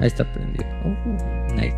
Ahí está prendido. Nice.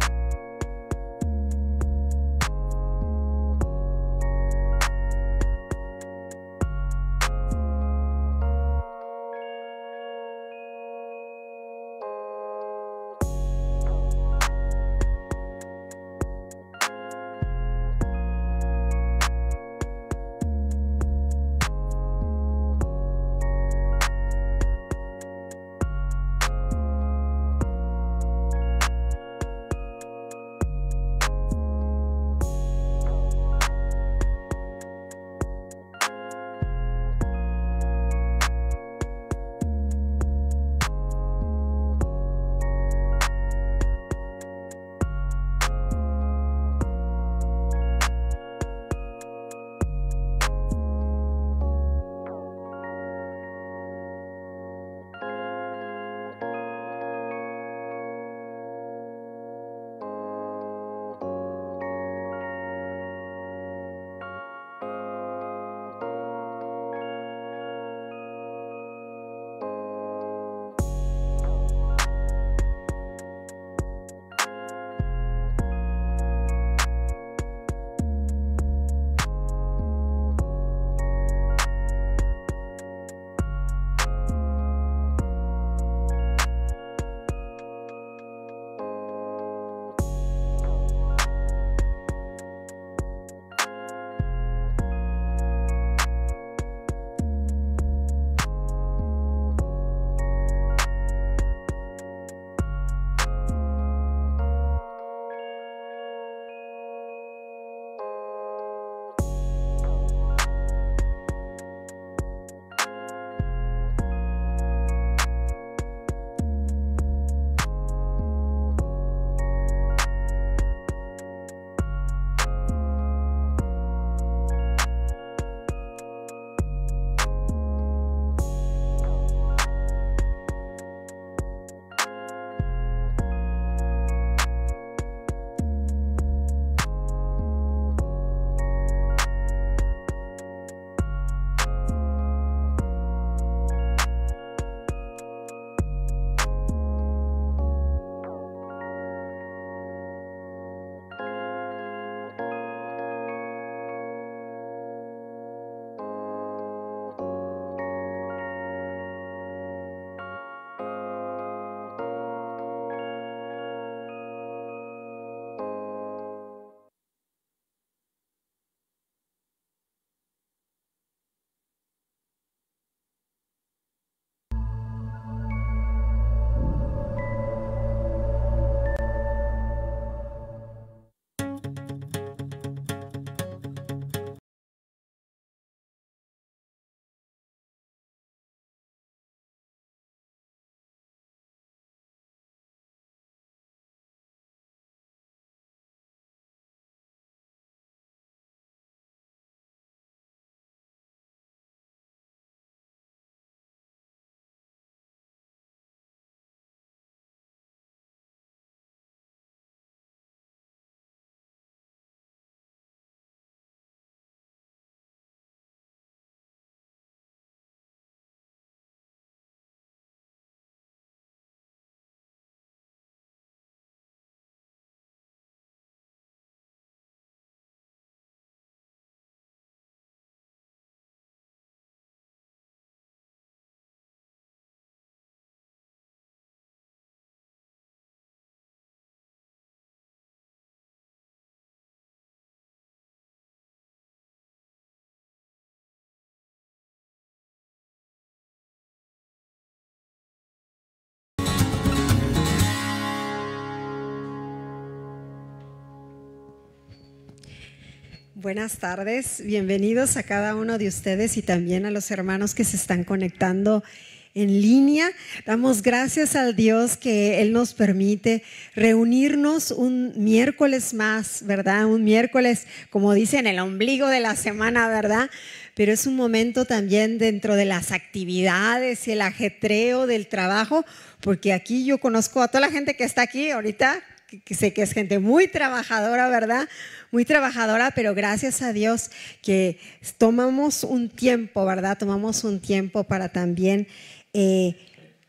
Buenas tardes, bienvenidos a cada uno de ustedes y también a los hermanos que se están conectando en línea. Damos gracias al Dios que Él nos permite reunirnos un miércoles más, ¿verdad? Un miércoles, como dicen, el ombligo de la semana, ¿verdad? Pero es un momento también dentro de las actividades y el ajetreo del trabajo, porque aquí yo conozco a toda la gente que está aquí ahorita, que sé que es gente muy trabajadora, ¿verdad? Muy trabajadora, pero gracias a Dios que tomamos un tiempo, ¿verdad? Tomamos un tiempo para también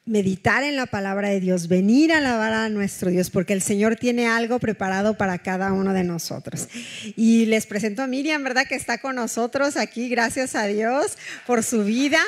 meditar en la palabra de Dios, venir a alabar a nuestro Dios, porque el Señor tiene algo preparado para cada uno de nosotros. Y les presento a Miriam, ¿verdad? Que está con nosotros aquí, gracias a Dios por su vida.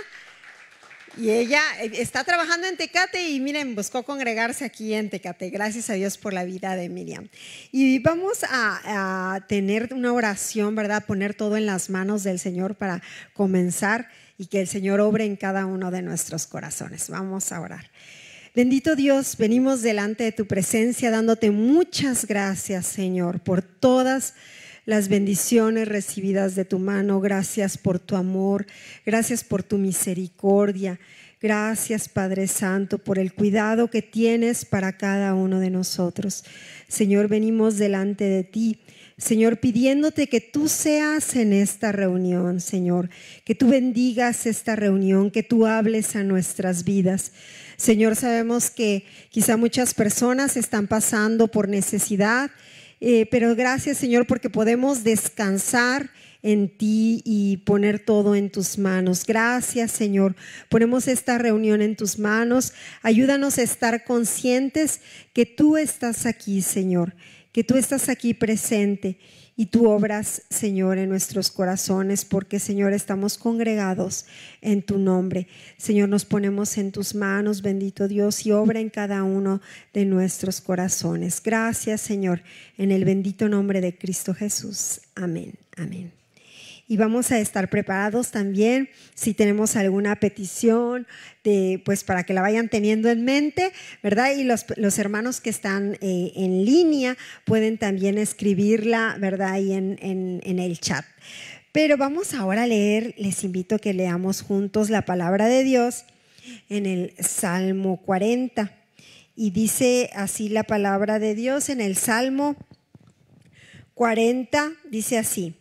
Y ella está trabajando en Tecate y miren, buscó congregarse aquí en Tecate. Gracias a Dios por la vida de Miriam. Y vamos a tener una oración, ¿verdad? Poner todo en las manos del Señor para comenzar y que el Señor obre en cada uno de nuestros corazones. Vamos a orar. Bendito Dios, venimos delante de tu presencia dándote muchas gracias, Señor, por todas las bendiciones recibidas de tu mano. Gracias por tu amor, gracias por tu misericordia. Gracias, Padre Santo, por el cuidado que tienes para cada uno de nosotros. Señor, venimos delante de ti, Señor, pidiéndote que tú seas en esta reunión, Señor, que tú bendigas esta reunión, que tú hables a nuestras vidas. Señor, sabemos que quizá muchas personas están pasando por necesidad, pero gracias, Señor, porque podemos descansar en ti y poner todo en tus manos. Gracias, Señor. Ponemos esta reunión en tus manos. Ayúdanos a estar conscientes que tú estás aquí, Señor, que tú estás aquí presente y tú obras, Señor, en nuestros corazones, porque, Señor, estamos congregados en tu nombre. Señor, nos ponemos en tus manos, bendito Dios, y obra en cada uno de nuestros corazones. Gracias, Señor, en el bendito nombre de Cristo Jesús. Amén, amén. Y vamos a estar preparados también si tenemos alguna petición, pues para que la vayan teniendo en mente, ¿verdad? Y los hermanos que están en línea pueden también escribirla, ¿verdad? Ahí en el chat. Pero vamos ahora a leer, les invito a que leamos juntos la palabra de Dios en el Salmo 40. Y dice así la palabra de Dios en el Salmo 40, dice así: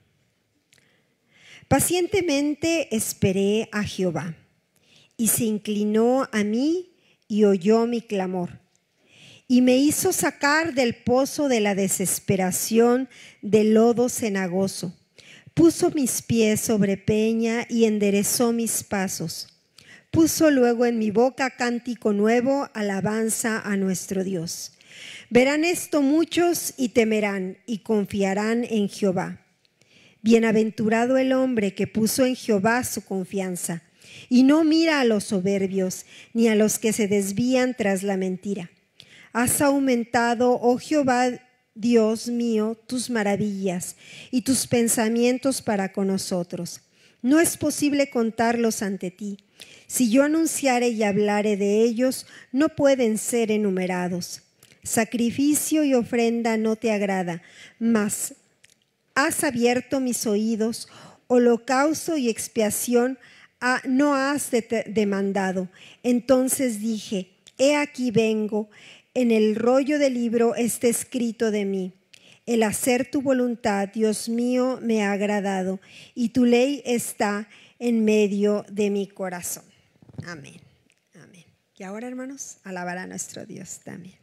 pacientemente esperé a Jehová, y se inclinó a mí y oyó mi clamor, y me hizo sacar del pozo de la desesperación, del lodo cenagoso. Puso mis pies sobre peña y enderezó mis pasos. Puso luego en mi boca cántico nuevo, alabanza a nuestro Dios. Verán esto muchos y temerán y confiarán en Jehová. Bienaventurado el hombre que puso en Jehová su confianza y no mira a los soberbios ni a los que se desvían tras la mentira. Has aumentado, oh Jehová, Dios mío, tus maravillas y tus pensamientos para con nosotros. No es posible contarlos ante ti. Si yo anunciare y hablare de ellos, no pueden ser enumerados. Sacrificio y ofrenda no te agrada, mas has abierto mis oídos, holocausto y expiación no has demandado. Entonces dije, he aquí vengo, en el rollo del libro está escrito de mí. El hacer tu voluntad, Dios mío, me ha agradado, y tu ley está en medio de mi corazón. Amén, amén. Y ahora, hermanos, alabar a nuestro Dios también.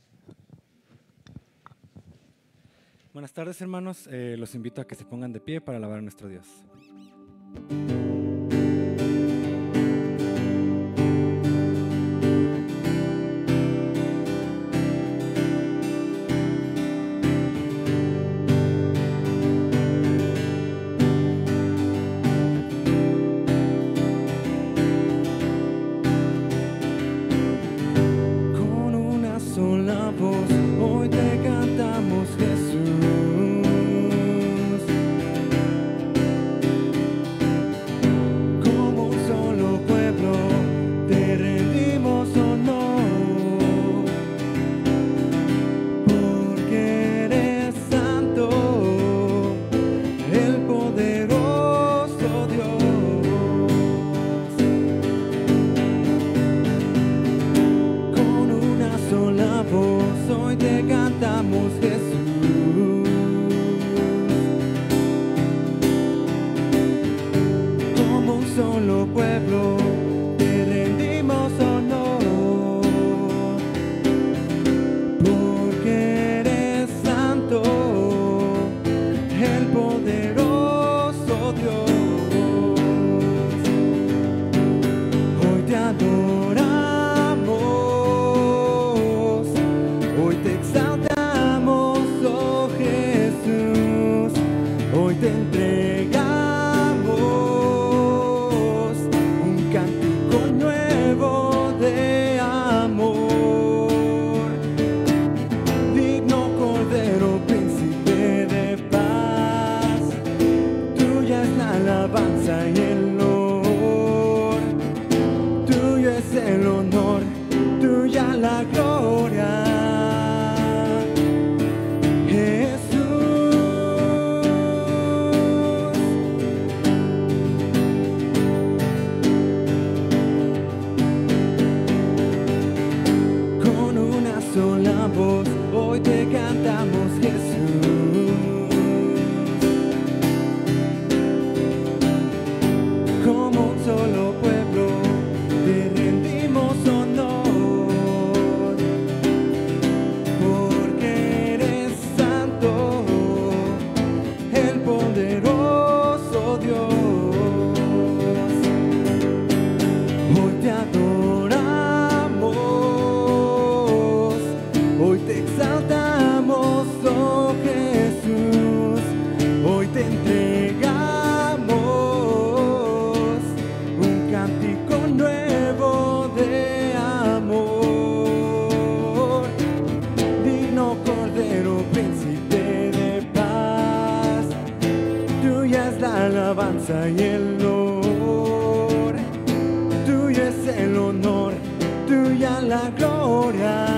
Buenas tardes, hermanos. Los invito a que se pongan de pie para alabar a nuestro Dios. Con una sola voz hoy te cantamos, Jesús. te entregamos un cántico nuevo de amor. Digno Cordero, príncipe de paz, tuya es la alabanza y el honor, tuyo es el honor, tuya la gloria. Hoy te cantamos, Jesús. Como un solo pueblo te rendimos honor, porque eres santo, el poderoso Dios. Hoy te adoramos, hoy te exaltamos, oh Jesús. Hoy te entregamos un cántico nuevo de amor. Digno Cordero, príncipe de paz, tuya es la alabanza y el honor, tuyo es el honor, tuya la gloria.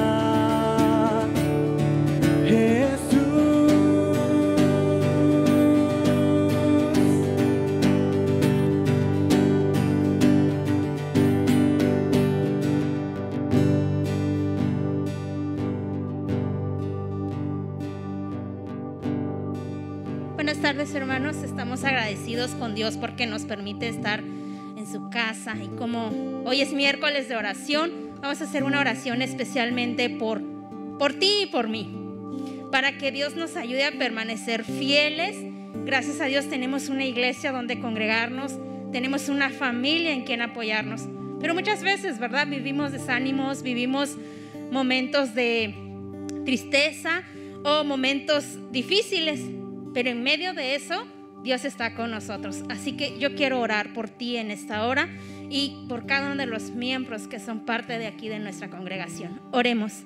Buenas tardes, hermanos. Estamos agradecidos con Dios porque nos permite estar en su casa. Y como hoy es miércoles de oración, vamos a hacer una oración especialmente por ti y por mí, para que Dios nos ayude a permanecer fieles. Gracias a Dios tenemos una iglesia donde congregarnos, tenemos una familia en quien apoyarnos. Pero muchas veces, ¿verdad? Vivimos desánimos, vivimos momentos de tristeza o momentos difíciles. Pero en medio de eso, Dios está con nosotros. Así que yo quiero orar por ti en esta hora y por cada uno de los miembros que son parte de aquí de nuestra congregación. Oremos.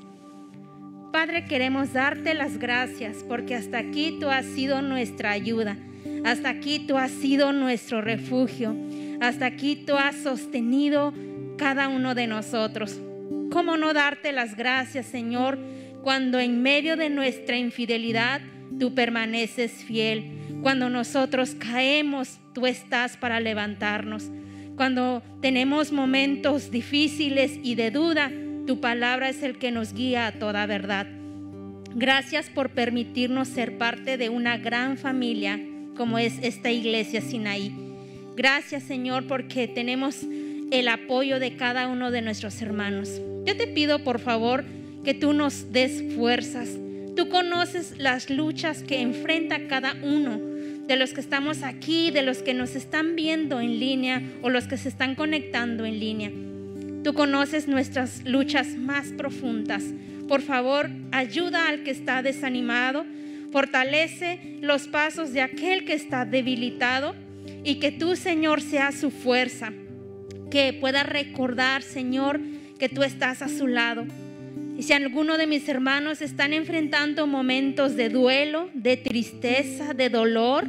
Padre, queremos darte las gracias porque hasta aquí tú has sido nuestra ayuda. Hasta aquí tú has sido nuestro refugio. Hasta aquí tú has sostenido cada uno de nosotros. ¿Cómo no darte las gracias, Señor, cuando en medio de nuestra infidelidad tú permaneces fiel? Cuando nosotros caemos, tú estás para levantarnos. Cuando tenemos momentos difíciles y de duda, tu palabra es el que nos guía a toda verdad. Gracias por permitirnos ser parte de una gran familia como es esta iglesia Sinaí. Gracias, Señor, porque tenemos el apoyo de cada uno de nuestros hermanos. Yo te pido, por favor, que tú nos des fuerzas. Tú conoces las luchas que enfrenta cada uno de los que estamos aquí, de los que nos están viendo en línea o los que se están conectando en línea. Tú conoces nuestras luchas más profundas. Por favor, ayuda al que está desanimado, fortalece los pasos de aquel que está debilitado y que tú, Señor, seas su fuerza, que pueda recordar, Señor, que tú estás a su lado. Y si alguno de mis hermanos están enfrentando momentos de duelo, de tristeza, de dolor,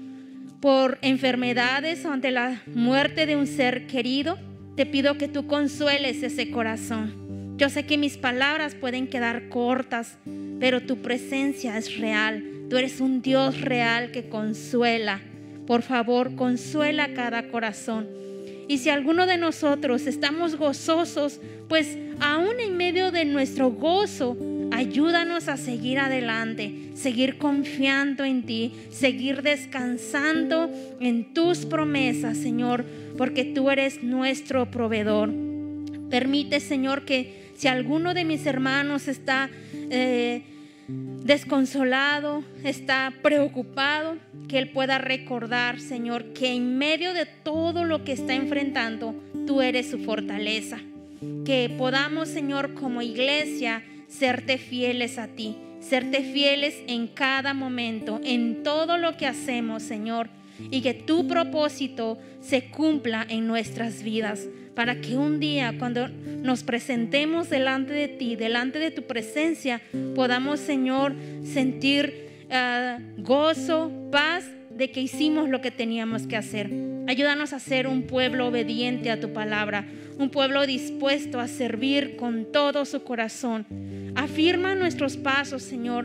por enfermedades o ante la muerte de un ser querido, te pido que tú consueles ese corazón. Yo sé que mis palabras pueden quedar cortas, pero tu presencia es real. Tú eres un Dios real que consuela. Por favor, consuela cada corazón. Y si alguno de nosotros estamos gozosos, pues aún en medio de nuestro gozo, ayúdanos a seguir adelante, seguir confiando en ti, seguir descansando en tus promesas, Señor, porque tú eres nuestro proveedor. Permite, Señor, que si alguno de mis hermanos está desconsolado, está preocupado, que él pueda recordar, Señor, que en medio de todo lo que está enfrentando, tú eres su fortaleza. Que podamos, Señor, como iglesia, serte fieles a ti, serte fieles en cada momento, en todo lo que hacemos, Señor, y que tu propósito se cumpla en nuestras vidas, para que un día cuando nos presentemos delante de ti, delante de tu presencia, podamos, Señor, sentir gozo, paz de que hicimos lo que teníamos que hacer. Ayúdanos a ser un pueblo obediente a tu palabra, un pueblo dispuesto a servir con todo su corazón. Afirma nuestros pasos, Señor.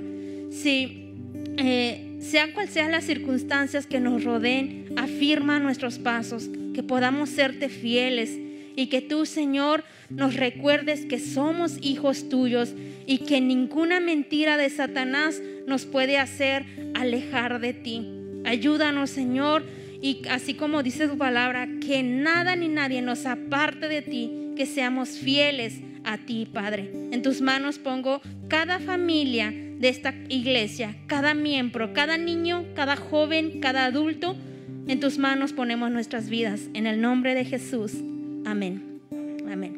Sean cual sean las circunstancias que nos rodeen, afirma nuestros pasos, que podamos serte fieles y que tú, Señor, nos recuerdes que somos hijos tuyos y que ninguna mentira de Satanás nos puede hacer alejar de ti. Ayúdanos, Señor, y así como dice tu palabra, que nada ni nadie nos aparte de ti, que seamos fieles a ti, Padre. En tus manos pongo cada familia de esta iglesia, cada miembro, cada niño, cada joven, cada adulto. En tus manos ponemos nuestras vidas. En el nombre de Jesús. Amén. Amén.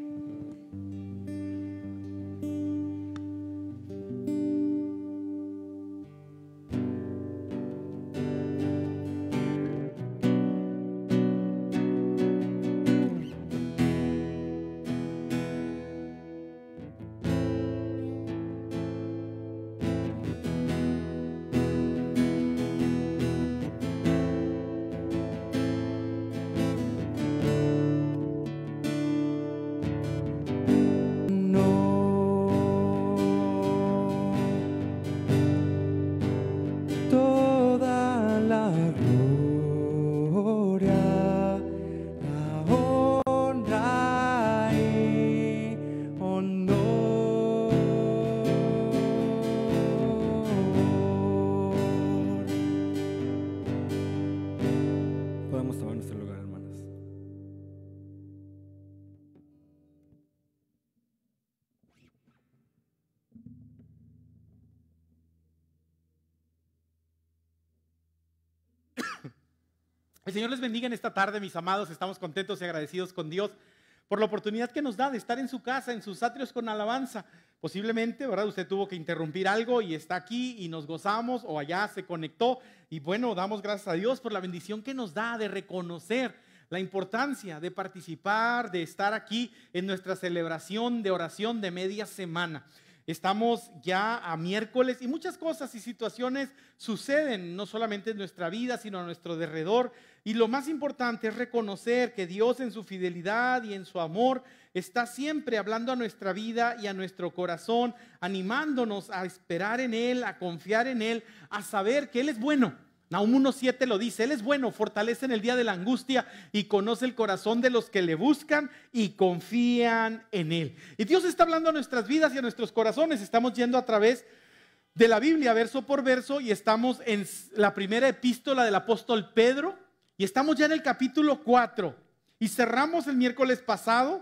El Señor les bendiga en esta tarde, mis amados. Estamos contentos y agradecidos con Dios por la oportunidad que nos da de estar en su casa, en sus atrios con alabanza. Posiblemente, ¿verdad? Usted tuvo que interrumpir algo y está aquí y nos gozamos, o allá se conectó. Y bueno, damos gracias a Dios por la bendición que nos da de reconocer la importancia de participar, de estar aquí en nuestra celebración de oración de media semana. Estamos ya a miércoles y muchas cosas y situaciones suceden, no solamente en nuestra vida, sino a nuestro derredor. Y lo más importante es reconocer que Dios en su fidelidad y en su amor está siempre hablando a nuestra vida y a nuestro corazón, animándonos a esperar en Él, a confiar en Él, a saber que Él es bueno. Nahum 1:7 lo dice: Él es bueno, fortalece en el día de la angustia y conoce el corazón de los que le buscan y confían en Él. Y Dios está hablando a nuestras vidas y a nuestros corazones. Estamos yendo a través de la Biblia, verso por verso, y estamos en la primera epístola del apóstol Pedro, y estamos ya en el capítulo 4. Y cerramos el miércoles pasado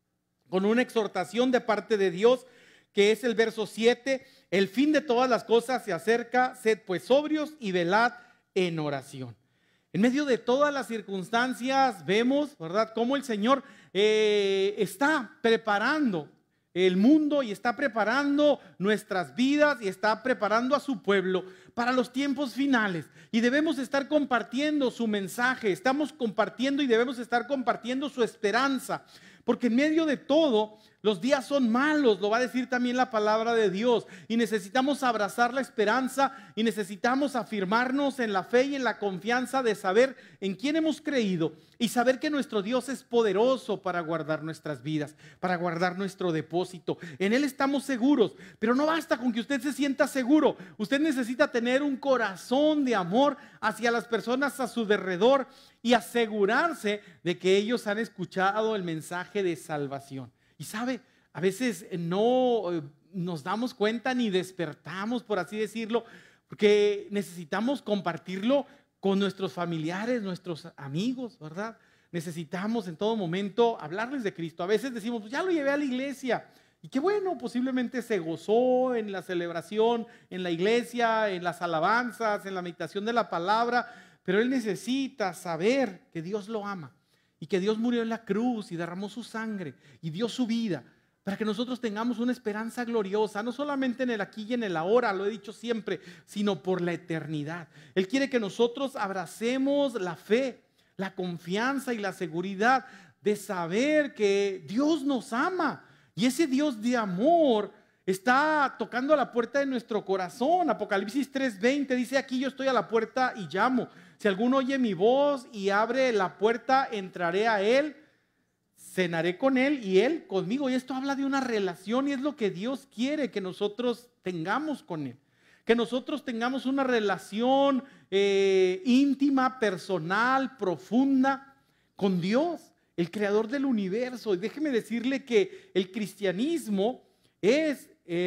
con una exhortación de parte de Dios, que es el verso 7: el fin de todas las cosas se acerca, sed pues sobrios y velad en oración. En medio de todas las circunstancias vemos, ¿verdad?, cómo el Señor está preparando el mundo y está preparando nuestras vidas y está preparando a su pueblo para los tiempos finales. Y debemos estar compartiendo su mensaje, estamos compartiendo y debemos estar compartiendo su esperanza, porque en medio de todo los días son malos, lo va a decir también la palabra de Dios, y necesitamos abrazar la esperanza y necesitamos afirmarnos en la fe y en la confianza de saber en quién hemos creído y saber que nuestro Dios es poderoso para guardar nuestras vidas, para guardar nuestro depósito. En Él estamos seguros, pero no basta con que usted se sienta seguro. Usted necesita tener un corazón de amor hacia las personas a su derredor y asegurarse de que ellos han escuchado el mensaje de salvación. Y sabe, a veces no nos damos cuenta ni despertamos, por así decirlo, porque necesitamos compartirlo con nuestros familiares, nuestros amigos, ¿verdad? Necesitamos en todo momento hablarles de Cristo. A veces decimos, pues ya lo llevé a la iglesia. Y qué bueno, posiblemente se gozó en la celebración, en la iglesia, en las alabanzas, en la meditación de la palabra, pero él necesita saber que Dios lo ama y que Dios murió en la cruz y derramó su sangre y dio su vida para que nosotros tengamos una esperanza gloriosa, no solamente en el aquí y en el ahora, lo he dicho siempre, sino por la eternidad. Él quiere que nosotros abracemos la fe, la confianza y la seguridad de saber que Dios nos ama. Y ese Dios de amor está tocando a la puerta de nuestro corazón. Apocalipsis 3:20 dice: aquí yo estoy a la puerta y llamo. Si alguno oye mi voz y abre la puerta, entraré a él, cenaré con él y él conmigo. Y esto habla de una relación, y es lo que Dios quiere que nosotros tengamos con él. Que nosotros tengamos una relación íntima, personal, profunda con Dios, el creador del universo. Y déjeme decirle que el cristianismo es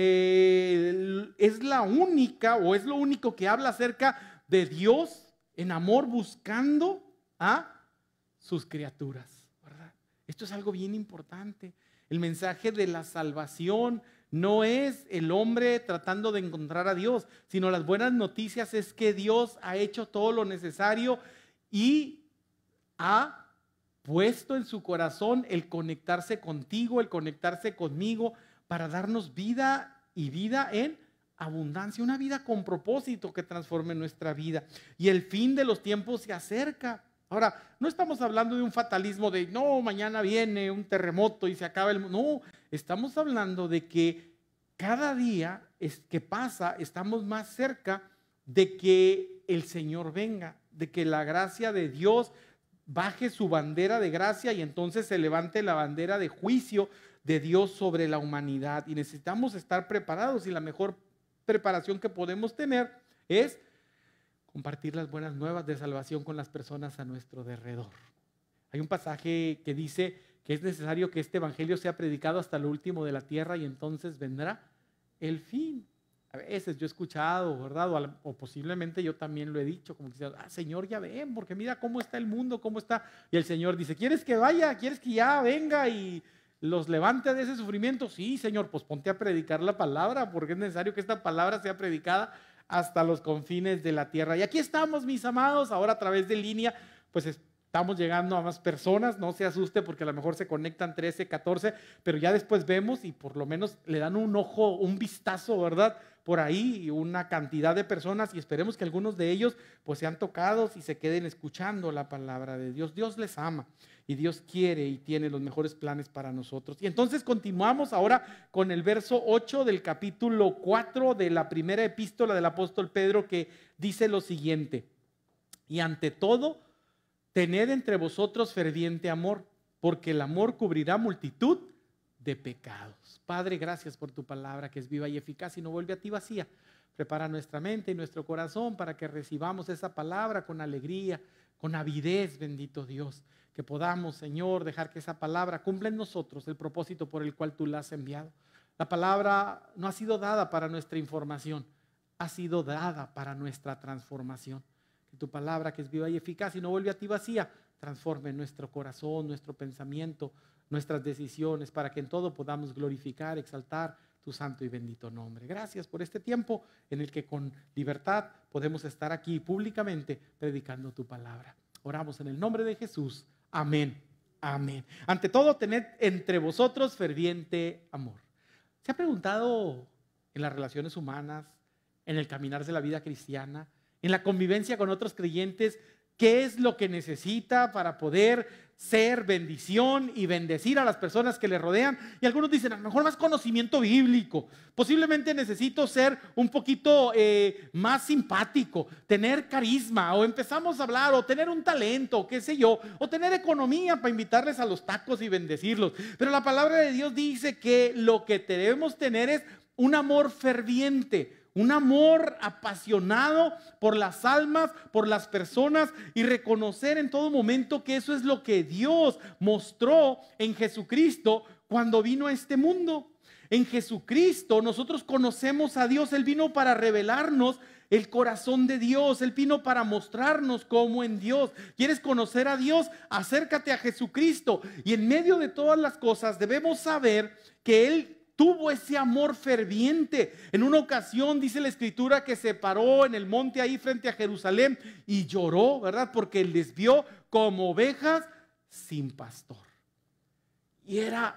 la única, o es lo único que habla acerca de Dios en amor, buscando a sus criaturas, ¿verdad? Esto es algo bien importante. El mensaje de la salvación no es el hombre tratando de encontrar a Dios, sino las buenas noticias es que Dios ha hecho todo lo necesario y ha puesto en su corazón el conectarse contigo, el conectarse conmigo, para darnos vida, y vida en abundancia, una vida con propósito que transforme nuestra vida. Y el fin de los tiempos se acerca. Ahora, no estamos hablando de un fatalismo de no, mañana viene un terremoto y se acaba el mundo. No, estamos hablando de que cada día que pasa estamos más cerca de que el Señor venga, de que la gracia de Dios baje su bandera de gracia y entonces se levante la bandera de juicio de Dios sobre la humanidad. Y necesitamos estar preparados, y la mejor preparación que podemos tener es compartir las buenas nuevas de salvación con las personas a nuestro derredor. Hay un pasaje que dice que es necesario que este evangelio sea predicado hasta lo último de la tierra y entonces vendrá el fin. A veces yo he escuchado, ¿verdad? O posiblemente yo también lo he dicho, como que Señor, ya ven, porque mira cómo está el mundo, cómo está. Y el Señor dice: ¿quieres que vaya? ¿Quieres que ya venga y los levante de ese sufrimiento? Sí, Señor, pues ponte a predicar la palabra, porque es necesario que esta palabra sea predicada hasta los confines de la tierra. Y aquí estamos, mis amados, ahora a través de línea, pues estamos llegando a más personas. No se asuste porque a lo mejor se conectan 13, 14, pero ya después vemos y por lo menos le dan un ojo, un vistazo, ¿verdad? Por ahí una cantidad de personas, y esperemos que algunos de ellos pues sean tocados y se queden escuchando la palabra de Dios. Dios les ama y Dios quiere y tiene los mejores planes para nosotros. Y entonces continuamos ahora con el verso 8 del capítulo 4 de la primera epístola del apóstol Pedro, que dice lo siguiente: y ante todo, tened entre vosotros ferviente amor, porque el amor cubrirá multitud de pecados. Padre, gracias por tu palabra, que es viva y eficaz y no vuelve a ti vacía. Prepara nuestra mente y nuestro corazón para que recibamos esa palabra con alegría, con avidez, bendito Dios. Que podamos, Señor, dejar que esa palabra cumpla en nosotros el propósito por el cual tú la has enviado. La palabra no ha sido dada para nuestra información, ha sido dada para nuestra transformación. Que tu palabra, que es viva y eficaz y no vuelve a ti vacía, transforme nuestro corazón, nuestro pensamiento, nuestras decisiones, para que en todo podamos glorificar, exaltar tu santo y bendito nombre. Gracias por este tiempo en el que con libertad podemos estar aquí públicamente predicando tu palabra. Oramos en el nombre de Jesús. Amén. Amén. Ante todo, tened entre vosotros ferviente amor. ¿Se ha preguntado en las relaciones humanas, en el caminar de la vida cristiana, en la convivencia con otros creyentes, qué es lo que necesita para poder ser bendición y bendecir a las personas que le rodean? Y algunos dicen: a lo mejor más conocimiento bíblico, posiblemente necesito ser un poquito más simpático, tener carisma, o empezamos a hablar, o tener un talento, qué sé yo, o tener economía para invitarles a los tacos y bendecirlos. Pero la palabra de Dios dice que lo que debemos tener es un amor ferviente, un amor apasionado por las almas, por las personas, y reconocer en todo momento que eso es lo que Dios mostró en Jesucristo cuando vino a este mundo. En Jesucristo nosotros conocemos a Dios. Él vino para revelarnos el corazón de Dios. Él vino para mostrarnos cómo en Dios. ¿Quieres conocer a Dios? Acércate a Jesucristo. Y en medio de todas las cosas debemos saber que Él tuvo ese amor ferviente. En una ocasión dice la escritura que se paró en el monte ahí frente a Jerusalén y lloró, ¿verdad? Porque Él les vio como ovejas sin pastor. Y era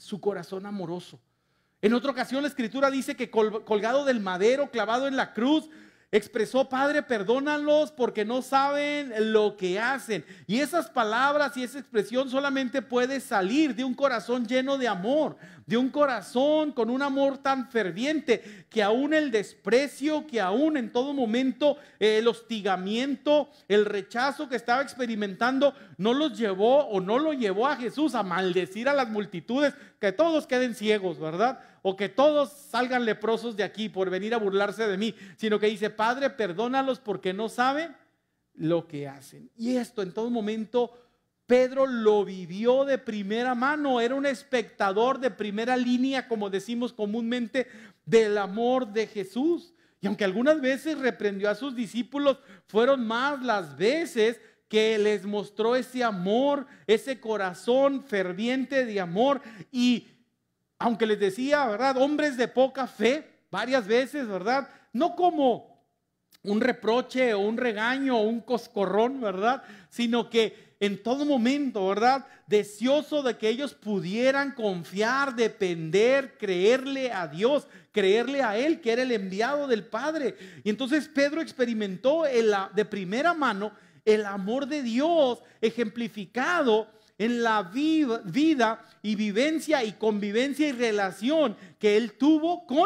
su corazón amoroso. En otra ocasión la Escritura dice que colgado del madero, clavado en la cruz, expresó: Padre, perdónalos porque no saben lo que hacen. Y esas palabras y esa expresión solamente puede salir de un corazón lleno de amor, de un corazón con un amor tan ferviente que aún el desprecio, que aún en todo momento el hostigamiento, el rechazo que estaba experimentando no los llevó o no lo llevó a Jesús a maldecir a las multitudes, que todos queden ciegos, ¿verdad? O que todos salgan leprosos de aquí por venir a burlarse de mí, sino que dice: Padre, perdónalos porque no saben lo que hacen. Y esto en todo momento Pedro lo vivió de primera mano, era un espectador de primera línea, como decimos comúnmente, del amor de Jesús. Y aunque algunas veces reprendió a sus discípulos, fueron más las veces que les mostró ese amor, ese corazón ferviente de amor. Y aunque les decía, ¿verdad?, hombres de poca fe, varias veces, ¿verdad?, no como un reproche o un regaño o un coscorrón, ¿verdad?, sino que en todo momento, ¿verdad?, deseoso de que ellos pudieran confiar, depender, creerle a Dios, creerle a Él, que era el enviado del Padre. Y entonces Pedro experimentó de primera mano el amor de Dios ejemplificado en la vida y vivencia y convivencia y relación que él tuvo con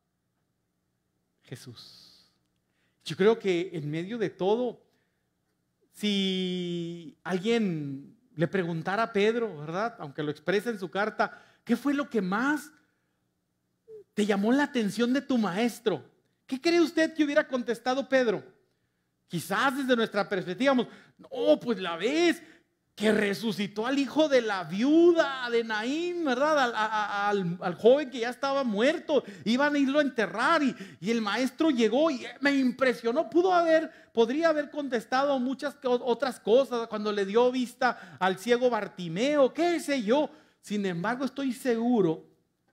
Jesús. Yo creo que en medio de todo, si alguien le preguntara a Pedro, ¿verdad?, aunque lo expresa en su carta, ¿qué fue lo que más te llamó la atención de tu maestro? ¿Qué cree usted que hubiera contestado Pedro? Quizás desde nuestra perspectiva, no, pues la vez que resucitó al hijo de la viuda de Naín, ¿verdad?, al joven que ya estaba muerto, iban a irlo a enterrar y el maestro llegó y me impresionó. Podría haber contestado muchas otras cosas, cuando le dio vista al ciego Bartimeo, qué sé yo. Sin embargo, estoy seguro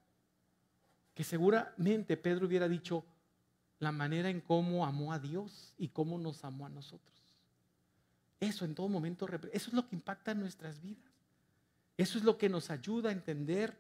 que seguramente Pedro hubiera dicho la manera en cómo amó a Dios y cómo nos amó a nosotros. Eso en todo momento, eso es lo que impacta en nuestras vidas. Eso es lo que nos ayuda a entender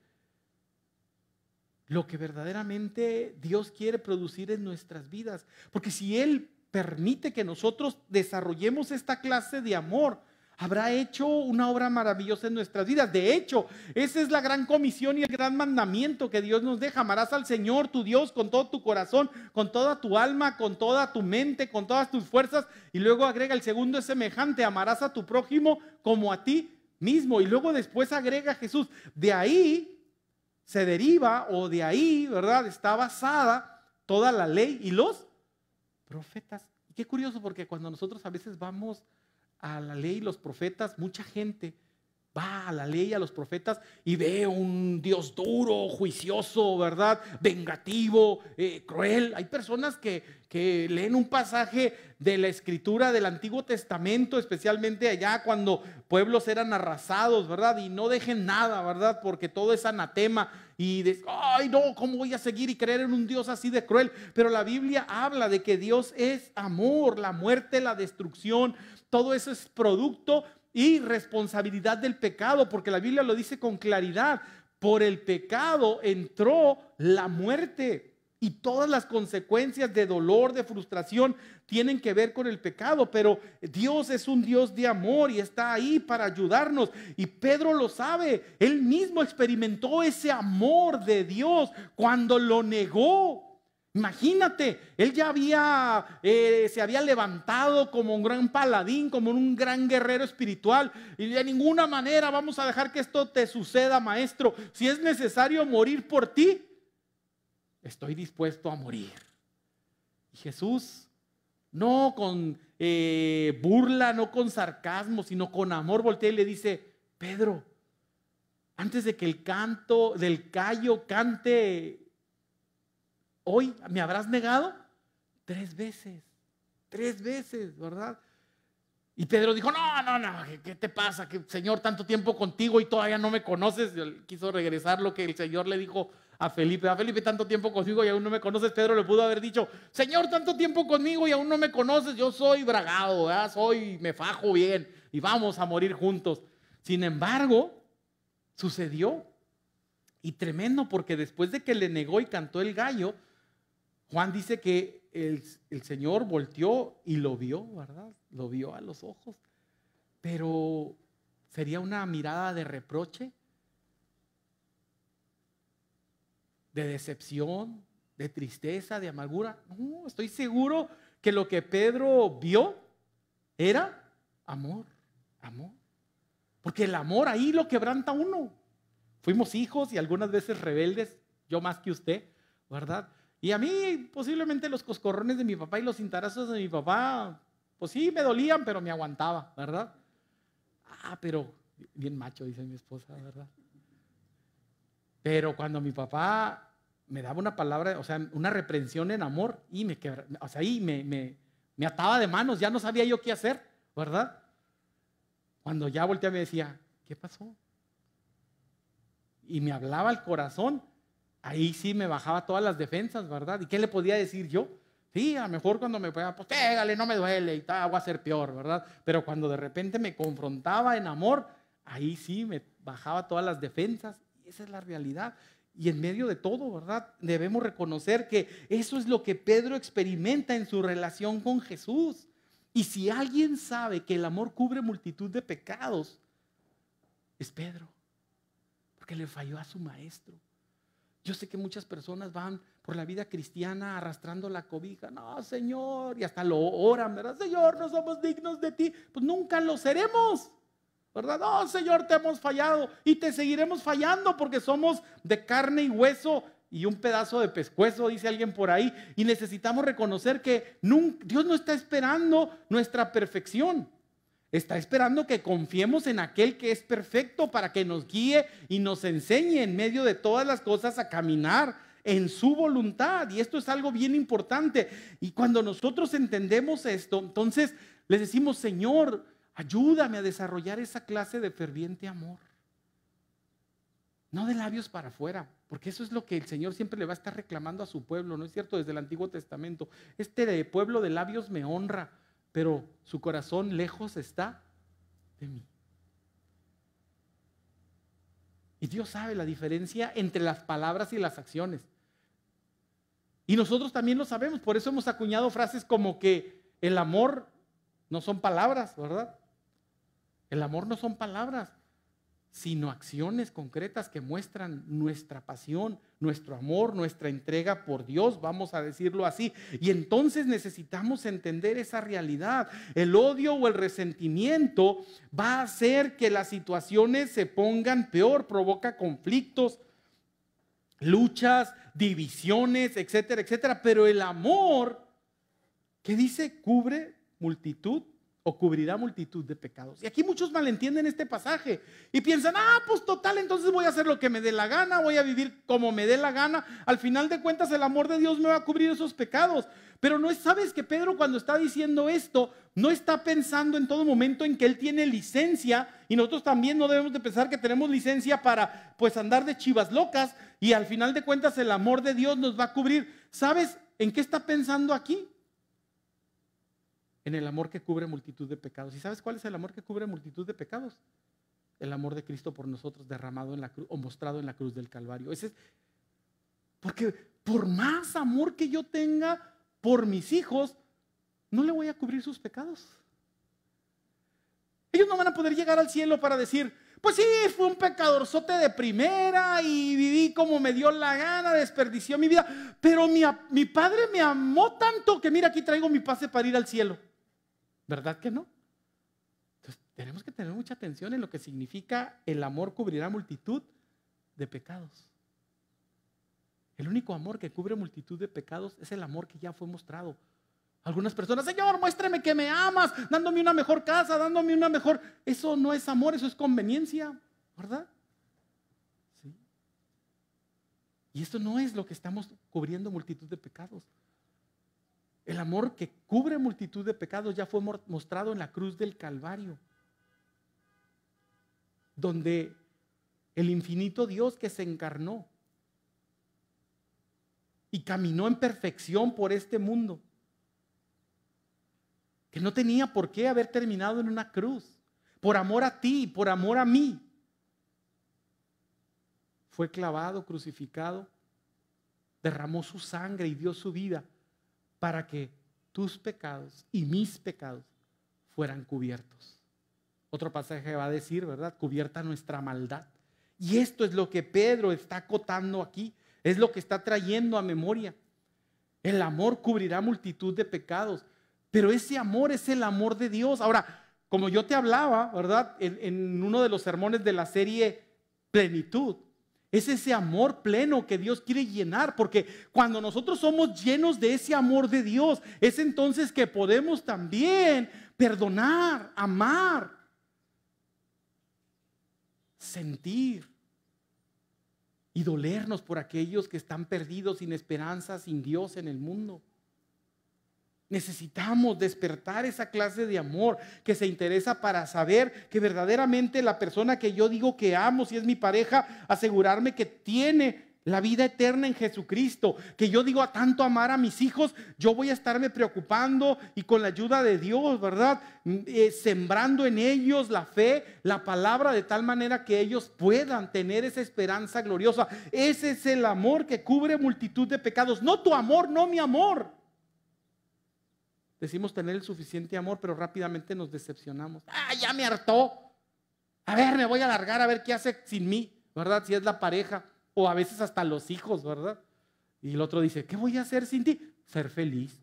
lo que verdaderamente Dios quiere producir en nuestras vidas. Porque si Él permite que nosotros desarrollemos esta clase de amor, habrá hecho una obra maravillosa en nuestras vidas. De hecho, esa es la gran comisión y el gran mandamiento que Dios nos deja: amarás al Señor tu Dios con todo tu corazón, con toda tu alma, con toda tu mente, con todas tus fuerzas. Y luego agrega, el segundo es semejante: amarás a tu prójimo como a ti mismo. Y luego después agrega Jesús. De ahí se deriva, o de ahí, ¿verdad?, está basada toda la ley y los profetas. Y qué curioso, porque cuando nosotros a veces vamos a la ley y los profetas, mucha gente va a la ley y a los profetas y ve un Dios duro, juicioso, ¿verdad?, vengativo, cruel. Hay personas que leen un pasaje de la Escritura del Antiguo Testamento, especialmente allá cuando pueblos eran arrasados, ¿verdad?, y no dejen nada, ¿verdad?, porque todo es anatema. Y ay no, ¿cómo voy a seguir y creer en un Dios así de cruel? Pero la Biblia habla de que Dios es amor. La muerte, la destrucción, todo eso es producto y responsabilidad del pecado, porque la Biblia lo dice con claridad: por el pecado entró la muerte, y todas las consecuencias de dolor, de frustración, tienen que ver con el pecado. Pero Dios es un Dios de amor y está ahí para ayudarnos, y Pedro lo sabe. Él mismo experimentó ese amor de Dios cuando lo negó. Imagínate, él ya se había levantado como un gran paladín, como un gran guerrero espiritual, y de ninguna manera vamos a dejar que esto te suceda, maestro. Si es necesario morir por ti, estoy dispuesto a morir. Y Jesús, no con burla, no con sarcasmo, sino con amor, voltea y le dice: Pedro, antes de que el canto del gallo cante hoy, ¿me habrás negado? 3 veces, ¿verdad? Y Pedro dijo: no, ¿qué te pasa? Que Señor, tanto tiempo contigo y todavía no me conoces. Él quiso regresar lo que el Señor le dijo a Felipe: tanto tiempo conmigo y aún no me conoces. Pedro le pudo haber dicho: Señor, tanto tiempo conmigo y aún no me conoces. Yo soy bragado, ¿verdad? Me fajo bien y vamos a morir juntos. Sin embargo, sucedió. Y tremendo, porque después de que le negó y cantó el gallo, Juan dice que el Señor volteó y lo vio, ¿verdad? Lo vio a los ojos. Pero ¿sería una mirada de reproche? ¿De decepción? ¿De tristeza? ¿De amargura? No, estoy seguro que lo que Pedro vio era amor, amor. Porque el amor ahí lo quebranta uno. Fuimos hijos y algunas veces rebeldes, yo más que usted, ¿verdad? Y a mí posiblemente los coscorrones de mi papá y los cintarazos de mi papá, pues sí, me dolían, pero me aguantaba, ¿verdad? Pero bien macho, dice mi esposa, ¿verdad? Pero cuando mi papá me daba una palabra, o sea, una reprensión en amor, y me quebraba, o sea, ahí me ataba de manos, ya no sabía yo qué hacer, ¿verdad? Cuando ya volteaba me decía, ¿qué pasó? Y me hablaba al corazón, ahí sí me bajaba todas las defensas, ¿verdad? ¿Y qué le podía decir yo? Sí, a lo mejor cuando me pegaba, pues pégale, no me duele y tal, voy a ser peor, ¿verdad? Pero cuando de repente me confrontaba en amor, ahí sí me bajaba todas las defensas, y esa es la realidad. Y en medio de todo, ¿verdad? Debemos reconocer que eso es lo que Pedro experimenta en su relación con Jesús. Y si alguien sabe que el amor cubre multitud de pecados, es Pedro, porque le falló a su maestro. Yo sé que muchas personas van por la vida cristiana arrastrando la cobija. No, Señor, y hasta lo oran, ¿verdad? Señor, no somos dignos de ti. Pues nunca lo seremos, ¿verdad? No, Señor, te hemos fallado y te seguiremos fallando porque somos de carne y hueso y un pedazo de pescuezo, dice alguien por ahí. Y necesitamos reconocer que Dios no está esperando nuestra perfección. Está esperando que confiemos en aquel que es perfecto para que nos guíe y nos enseñe en medio de todas las cosas a caminar en su voluntad. Y esto es algo bien importante. Y cuando nosotros entendemos esto, entonces les decimos, Señor, ayúdame a desarrollar esa clase de ferviente amor. No de labios para afuera, porque eso es lo que el Señor siempre le va a estar reclamando a su pueblo, ¿no es cierto? Desde el Antiguo Testamento. Este pueblo de labios me honra, pero su corazón lejos está de mí. Y Dios sabe la diferencia entre las palabras y las acciones. Y nosotros también lo sabemos, por eso hemos acuñado frases como que el amor no son palabras, ¿verdad? El amor no son palabras, sino acciones concretas que muestran nuestra pasión, nuestro amor, nuestra entrega por Dios, vamos a decirlo así. Y entonces necesitamos entender esa realidad. El odio o el resentimiento va a hacer que las situaciones se pongan peor, provoca conflictos, luchas, divisiones, etcétera, etcétera. Pero el amor, ¿qué dice? Cubre multitud o cubrirá multitud de pecados. Y aquí muchos malentienden este pasaje y piensan, pues total, entonces voy a hacer lo que me dé la gana, voy a vivir como me dé la gana. Al final de cuentas el amor de Dios me va a cubrir esos pecados. Pero no sabes que Pedro, cuando está diciendo esto, no está pensando en todo momento en que él tiene licencia, y nosotros también no debemos de pensar que tenemos licencia para pues andar de chivas locas y al final de cuentas el amor de Dios nos va a cubrir. ¿Sabes en qué está pensando aquí? En el amor que cubre multitud de pecados. ¿Y sabes cuál es el amor que cubre multitud de pecados? El amor de Cristo por nosotros derramado en la cruz o mostrado en la cruz del Calvario. Ese es, porque por más amor que yo tenga por mis hijos, no le voy a cubrir sus pecados. Ellos no van a poder llegar al cielo para decir, pues sí, fue un pecadorzote de primera y viví como me dio la gana, desperdició mi vida, pero mi padre me amó tanto que mira, aquí traigo mi pase para ir al cielo. ¿Verdad que no? Entonces tenemos que tener mucha atención en lo que significa el amor cubrirá multitud de pecados. El único amor que cubre multitud de pecados es el amor que ya fue mostrado. Algunas personas, Señor, muéstrame que me amas, dándome una mejor casa, dándome una mejor... Eso no es amor, eso es conveniencia, ¿verdad? ¿Sí? Y esto no es lo que estamos cubriendo multitud de pecados. El amor que cubre multitud de pecados ya fue mostrado en la cruz del Calvario, donde el infinito Dios que se encarnó y caminó en perfección por este mundo, que no tenía por qué haber terminado en una cruz, por amor a ti, por amor a mí, fue clavado, crucificado, derramó su sangre y dio su vida para que tus pecados y mis pecados fueran cubiertos. Otro pasaje va a decir, ¿verdad? Cubierta nuestra maldad. Y esto es lo que Pedro está acotando aquí, es lo que está trayendo a memoria. El amor cubrirá multitud de pecados, pero ese amor es el amor de Dios. Ahora, como yo te hablaba, ¿verdad? En uno de los sermones de la serie Plenitud, es ese amor pleno que Dios quiere llenar, porque cuando nosotros somos llenos de ese amor de Dios, es entonces que podemos también perdonar, amar, sentir y dolernos por aquellos que están perdidos, sin esperanza, sin Dios en el mundo. Necesitamos despertar esa clase de amor que se interesa para saber que verdaderamente la persona que yo digo que amo, si es mi pareja, asegurarme que tiene la vida eterna en Jesucristo. Que yo digo a tanto amar a mis hijos, yo voy a estarme preocupando y con la ayuda de Dios, ¿verdad? Sembrando en ellos la fe, la palabra, de tal manera que ellos puedan tener esa esperanza gloriosa. Ese es el amor que cubre multitud de pecados. No tu amor, no mi amor. Decimos tener el suficiente amor, pero rápidamente nos decepcionamos. Ya me hartó. A ver, me voy a largar a ver qué hace sin mí, ¿verdad? Si es la pareja o a veces hasta los hijos, ¿verdad? Y el otro dice, ¿qué voy a hacer sin ti? Ser feliz.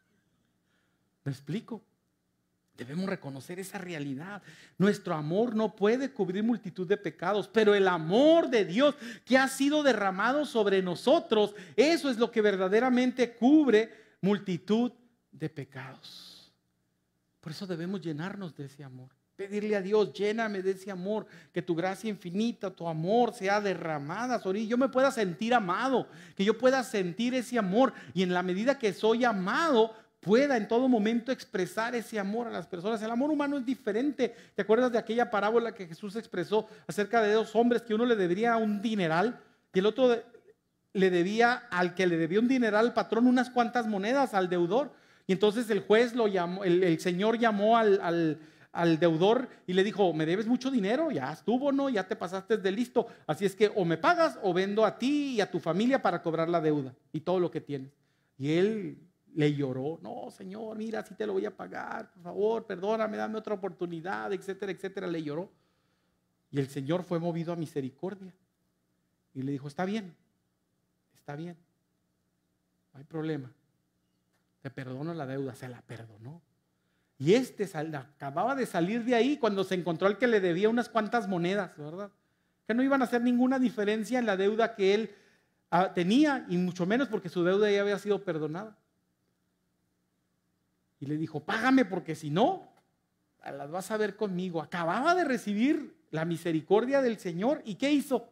¿Me explico? Debemos reconocer esa realidad. Nuestro amor no puede cubrir multitud de pecados, pero el amor de Dios que ha sido derramado sobre nosotros, eso es lo que verdaderamente cubre multitud de pecados. Por eso debemos llenarnos de ese amor, pedirle a Dios, lléname de ese amor, que tu gracia infinita, tu amor sea derramada sobre mí, yo me pueda sentir amado, que yo pueda sentir ese amor y en la medida que soy amado pueda en todo momento expresar ese amor a las personas. El amor humano es diferente. ¿Te acuerdas de aquella parábola que Jesús expresó acerca de dos hombres que uno le debería un dineral y el otro le debía, al que le debía un dineral al patrón, unas cuantas monedas al deudor? Y entonces el juez lo llamó, el señor llamó al deudor y le dijo, me debes mucho dinero, ya estuvo, ¿no? Ya te pasaste de listo, así es que o me pagas o vendo a ti y a tu familia para cobrar la deuda y todo lo que tienes. Y él le lloró, no, señor, mira, sí te lo voy a pagar, por favor, perdóname, dame otra oportunidad, etcétera, etcétera, le lloró. Y el señor fue movido a misericordia y le dijo, está bien, no hay problema. Te perdono la deuda, se la perdonó. Y acababa de salir de ahí cuando se encontró al que le debía unas cuantas monedas, ¿verdad? Que no iban a hacer ninguna diferencia en la deuda que él tenía, y mucho menos porque su deuda ya había sido perdonada. Y le dijo, págame porque si no, las vas a ver conmigo. Acababa de recibir la misericordia del Señor, ¿y qué hizo?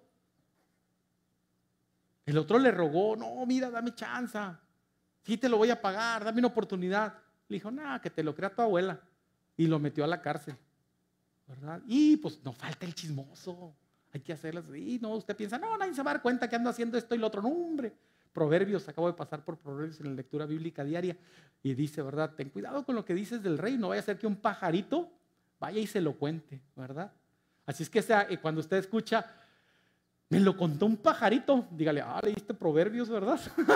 El otro le rogó, no, mira, dame chance. Sí te lo voy a pagar, dame una oportunidad. Le dijo, que te lo crea tu abuela. Y lo metió a la cárcel, ¿verdad? Y pues no falta el chismoso. Hay que hacerlo así. No, usted piensa, nadie se va a dar cuenta que ando haciendo esto y lo otro. No, hombre. Proverbios, acabo de pasar por Proverbios en la lectura bíblica diaria. Y dice, ¿verdad? Ten cuidado con lo que dices del rey. No vaya a ser que un pajarito vaya y se lo cuente, ¿verdad? Así es que cuando usted escucha, me lo contó un pajarito, dígale, leíste Proverbios, ¿verdad?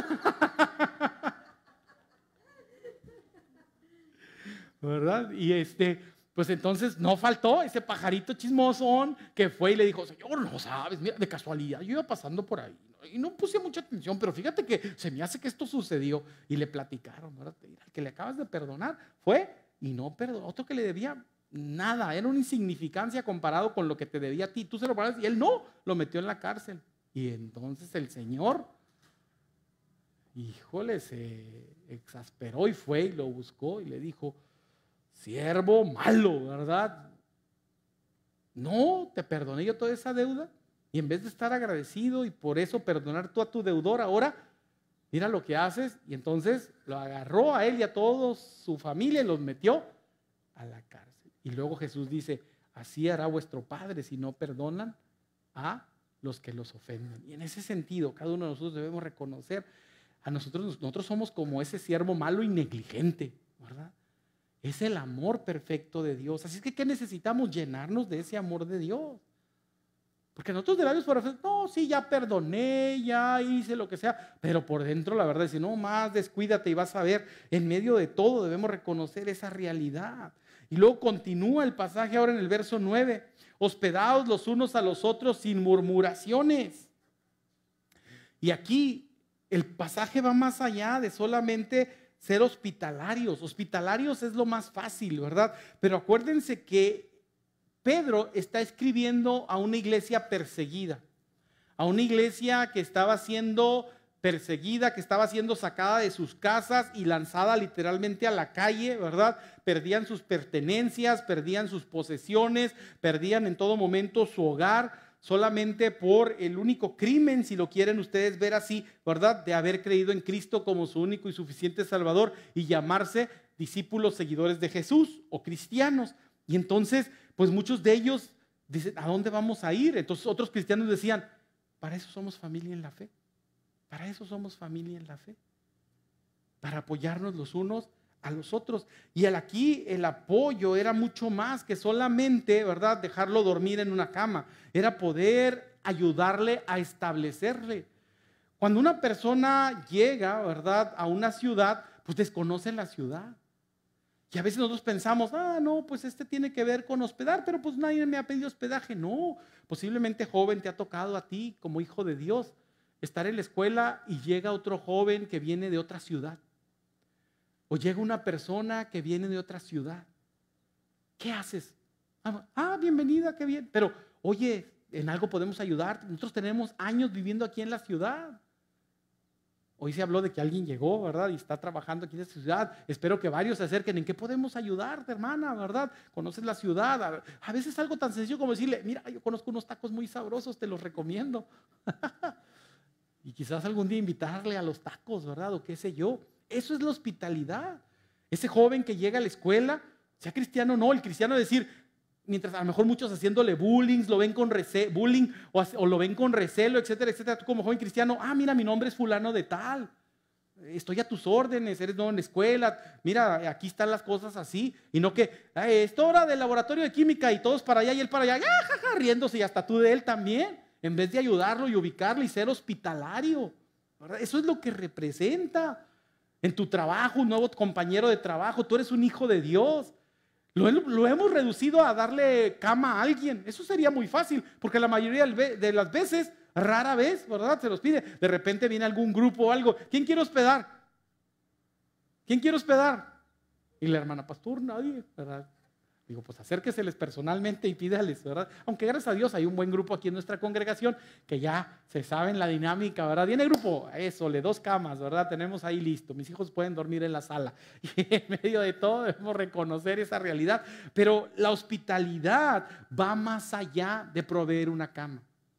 ¿Verdad? Y pues entonces no faltó ese pajarito chismosón que fue y le dijo, señor, no sabes, mira, de casualidad, yo iba pasando por ahí y no puse mucha atención, pero fíjate que se me hace que esto sucedió. Y le platicaron, ¿verdad? El que le acabas de perdonar fue y no perdonó. Otro que le debía nada, era una insignificancia comparado con lo que te debía a ti. Tú se lo pagaste y él no, lo metió en la cárcel. Y entonces el Señor, híjole, se exasperó y fue y lo buscó y le dijo, siervo malo, ¿verdad? No, te perdoné yo toda esa deuda y en vez de estar agradecido y por eso perdonar tú a tu deudor, ahora mira lo que haces. Y entonces lo agarró a él y a toda su familia y los metió a la cárcel. Y luego Jesús dice, así hará vuestro Padre si no perdonan a los que los ofenden. Y en ese sentido, cada uno de nosotros debemos reconocer a nosotros somos como ese siervo malo y negligente, ¿verdad? Es el amor perfecto de Dios. Así es que, ¿qué necesitamos? Llenarnos de ese amor de Dios. Porque nosotros de labios para afuera, no, sí, ya perdoné, ya hice lo que sea, pero por dentro la verdad es, no más, descuídate y vas a ver, en medio de todo debemos reconocer esa realidad. Y luego continúa el pasaje ahora en el verso 9, hospedaos los unos a los otros sin murmuraciones. Y aquí el pasaje va más allá de solamente ser hospitalarios. Hospitalarios es lo más fácil, ¿verdad? Pero acuérdense que Pedro está escribiendo a una iglesia perseguida, a una iglesia que estaba siendo perseguida, que estaba siendo sacada de sus casas y lanzada literalmente a la calle, ¿verdad? Perdían sus pertenencias, perdían sus posesiones, perdían en todo momento su hogar, solamente por el único crimen, si lo quieren ustedes ver así, ¿verdad? De haber creído en Cristo como su único y suficiente Salvador y llamarse discípulos seguidores de Jesús o cristianos. Y entonces, pues muchos de ellos dicen, ¿a dónde vamos a ir? Entonces otros cristianos decían, para eso somos familia en la fe. Para eso somos familia en la fe. Para apoyarnos los unos a los otros. Y aquí el apoyo era mucho más que solamente, ¿verdad?, dejarlo dormir en una cama. Era poder ayudarle a establecerle. Cuando una persona llega, ¿verdad?, a una ciudad, pues desconoce la ciudad. Y a veces nosotros pensamos, no, pues este tiene que ver con hospedar, pero pues nadie me ha pedido hospedaje. No, posiblemente joven te ha tocado a ti como hijo de Dios estar en la escuela y llega otro joven que viene de otra ciudad. O llega una persona que viene de otra ciudad. ¿Qué haces? Bienvenida, qué bien. Pero, oye, en algo podemos ayudar. Nosotros tenemos años viviendo aquí en la ciudad. Hoy se habló de que alguien llegó, ¿verdad? Y está trabajando aquí en esta ciudad. Espero que varios se acerquen. ¿En qué podemos ayudarte, hermana? ¿Verdad? Conoces la ciudad. A veces algo tan sencillo como decirle, mira, yo conozco unos tacos muy sabrosos, te los recomiendo. Y quizás algún día invitarle a los tacos, ¿verdad? O qué sé yo. Eso es la hospitalidad. Ese joven que llega a la escuela, sea cristiano o no, el cristiano decir, mientras a lo mejor muchos haciéndole bullying, lo ven con bullying o lo ven con recelo, etcétera, etcétera. Tú como joven cristiano, mira, mi nombre es fulano de tal. Estoy a tus órdenes, eres nuevo en la escuela. Mira, aquí están las cosas así. Y no que, es hora del laboratorio de química y todos para allá y él para allá, riéndose y hasta tú de él también. En vez de ayudarlo y ubicarlo y ser hospitalario, ¿verdad? Eso es lo que representa. En tu trabajo, un nuevo compañero de trabajo, tú eres un hijo de Dios. Lo hemos reducido a darle cama a alguien. Eso sería muy fácil, porque la mayoría de las veces, rara vez, ¿verdad?, se los pide. De repente viene algún grupo o algo. ¿Quién quiere hospedar? ¿Quién quiere hospedar? Y la hermana, pastor, nadie, ¿verdad? Digo, pues acérqueseles personalmente y pídales, ¿verdad? Aunque gracias a Dios hay un buen grupo aquí en nuestra congregación que ya se saben la dinámica, ¿verdad? Viene grupo, eso, 2 camas, ¿verdad? Tenemos ahí listo. Mis hijos pueden dormir en la sala. Y en medio de todo debemos reconocer esa realidad. Pero la hospitalidad va más allá de proveer una cama.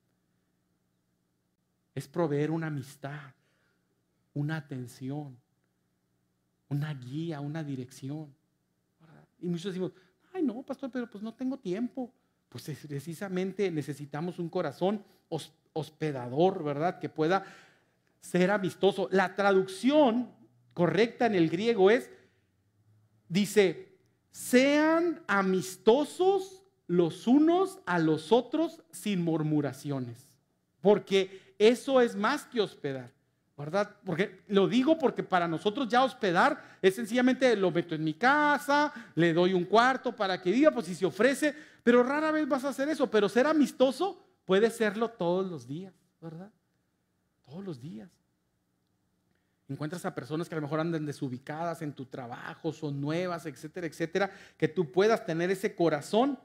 Es proveer una amistad, una atención, una guía, una dirección, ¿verdad? Y muchos decimos, no, pastor, pero pues no tengo tiempo. Pues precisamente necesitamos un corazón hospedador, ¿verdad? Que pueda ser amistoso. La traducción correcta en el griego dice, sean amistosos los unos a los otros sin murmuraciones. Porque eso es más que hospedar, ¿verdad? Porque lo digo porque para nosotros ya hospedar es sencillamente lo meto en mi casa, le doy un cuarto para que viva, pues si se ofrece, pero rara vez vas a hacer eso. Pero ser amistoso puede serlo todos los días, ¿verdad? Todos los días. Encuentras a personas que a lo mejor andan desubicadas en tu trabajo, son nuevas, etcétera, etcétera, que tú puedas tener ese corazón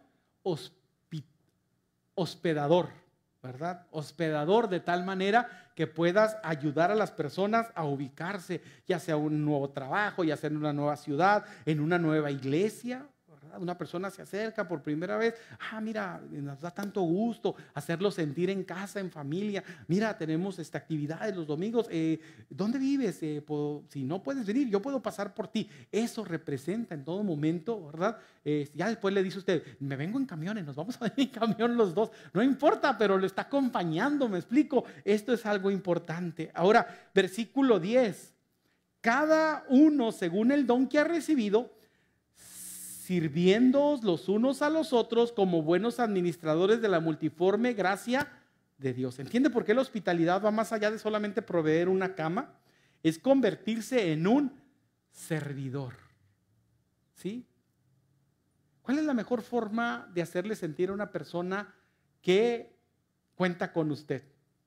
hospedador, ¿verdad? Hospedador de tal manera que puedas ayudar a las personas a ubicarse, ya sea un nuevo trabajo, ya sea en una nueva ciudad, en una nueva iglesia, ¿verdad? Una persona se acerca por primera vez, mira, nos da tanto gusto hacerlo sentir en casa, en familia. Mira, tenemos esta actividad los domingos. ¿Dónde vives? Si no puedes venir, yo puedo pasar por ti. Eso representa en todo momento, ¿verdad? Ya después le dice usted, me vengo en camiones, nos vamos a venir en camión los dos. No importa, pero lo está acompañando, ¿me explico? Esto es algo importante. Ahora, versículo 10. Cada uno, según el don que ha recibido, sirviéndoos los unos a los otros como buenos administradores de la multiforme gracia de Dios. ¿Entiende por qué la hospitalidad va más allá de solamente proveer una cama? Es convertirse en un servidor. ¿Sí? ¿Cuál es la mejor forma de hacerle sentir a una persona que cuenta con usted?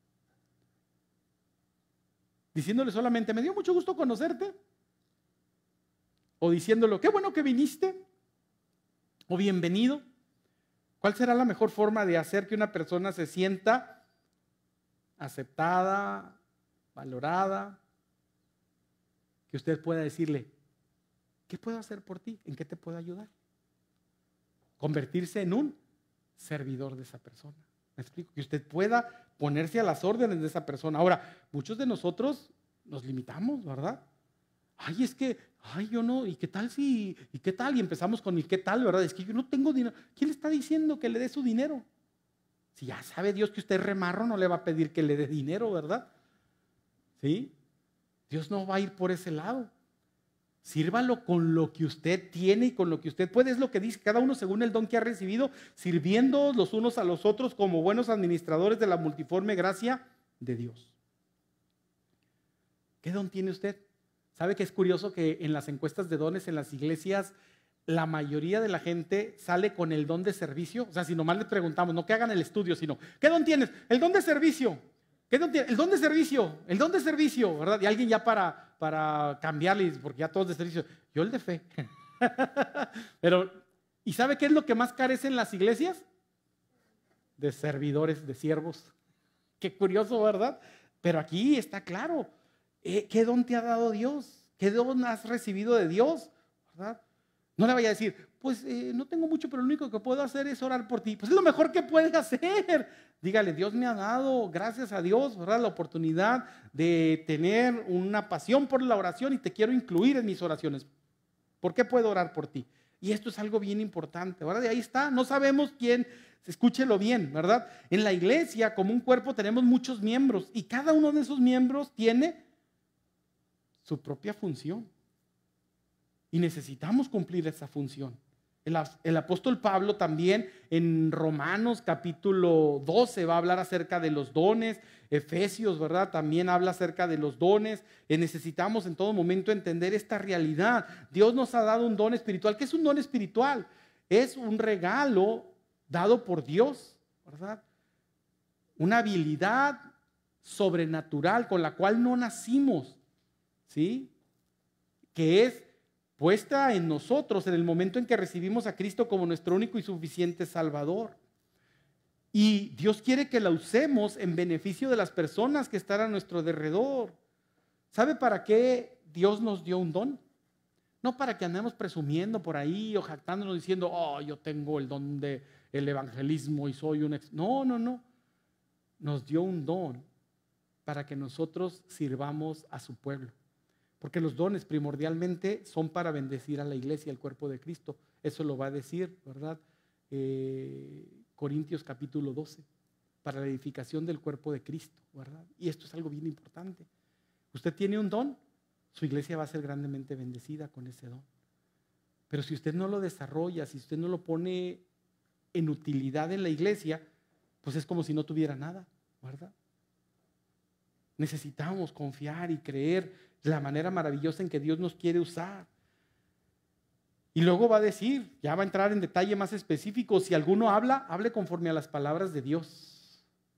Diciéndole solamente, me dio mucho gusto conocerte. O diciéndole, qué bueno que viniste. O bienvenido. ¿Cuál será la mejor forma de hacer que una persona se sienta aceptada, valorada? Que usted pueda decirle, ¿qué puedo hacer por ti? ¿En qué te puedo ayudar? Convertirse en un servidor de esa persona. ¿Me explico? Que usted pueda ponerse a las órdenes de esa persona. Ahora, muchos de nosotros nos limitamos, ¿verdad? Ay, es que, ay, yo no, ¿y qué tal si, y qué tal? Y empezamos con el qué tal, ¿verdad? Es que yo no tengo dinero. ¿Quién le está diciendo que le dé su dinero? Si ya sabe Dios que usted es remarro, no le va a pedir que le dé dinero, ¿verdad? ¿Sí? Dios no va a ir por ese lado. Sírvalo con lo que usted tiene y con lo que usted puede. Es lo que dice cada uno según el don que ha recibido, sirviendo los unos a los otros como buenos administradores de la multiforme gracia de Dios. ¿Qué don tiene usted? ¿Sabe que es curioso que en las encuestas de dones en las iglesias la mayoría de la gente sale con el don de servicio? O sea, si nomás le preguntamos, no que hagan el estudio, sino, ¿qué don tienes? El don de servicio. ¿Qué don tienes? El don de servicio. El don de servicio, ¿verdad? Y alguien ya para cambiarle, porque ya todos de servicio. Yo el de fe. Pero, ¿y sabe qué es lo que más carecen las iglesias? De servidores, de siervos. Qué curioso, ¿verdad? Pero aquí está claro. ¿Qué don te ha dado Dios? ¿Qué don has recibido de Dios? ¿Verdad? No le vaya a decir, pues no tengo mucho, pero lo único que puedo hacer es orar por ti. Pues es lo mejor que puedes hacer. Dígale, Dios me ha dado, gracias a Dios, ¿verdad?, la oportunidad de tener una pasión por la oración y te quiero incluir en mis oraciones. ¿Por qué puedo orar por ti? Y esto es algo bien importante, ¿verdad? Y ahí está, no sabemos quién, escúchelo bien, ¿verdad? En la iglesia, como un cuerpo, tenemos muchos miembros y cada uno de esos miembros tiene su propia función. Y necesitamos cumplir esa función. El apóstol Pablo también en Romanos capítulo 12 va a hablar acerca de los dones. Efesios, ¿verdad?, también habla acerca de los dones. Necesitamos en todo momento entender esta realidad. Dios nos ha dado un don espiritual. ¿Qué es un don espiritual? Es un regalo dado por Dios, ¿verdad? Una habilidad sobrenatural con la cual no nacimos, ¿sí? Que es puesta en nosotros en el momento en que recibimos a Cristo como nuestro único y suficiente Salvador. Y Dios quiere que la usemos en beneficio de las personas que están a nuestro alrededor. ¿Sabe para qué Dios nos dio un don? No para que andemos presumiendo por ahí o jactándonos diciendo, oh, yo tengo el don del evangelismo y soy un... No, no, no. Nos dio un don para que nosotros sirvamos a su pueblo. Porque los dones primordialmente son para bendecir a la iglesia, al cuerpo de Cristo. Eso lo va a decir, ¿verdad? Corintios capítulo 12. Para la edificación del cuerpo de Cristo, ¿verdad? Y esto es algo bien importante. Usted tiene un don, su iglesia va a ser grandemente bendecida con ese don. Pero si usted no lo desarrolla, si usted no lo pone en utilidad en la iglesia, pues es como si no tuviera nada, ¿verdad? Necesitamos confiar y creer de la manera maravillosa en que Dios nos quiere usar. Y luego va a decir, ya va a entrar en detalle más específico, si alguno habla, hable conforme a las palabras de Dios.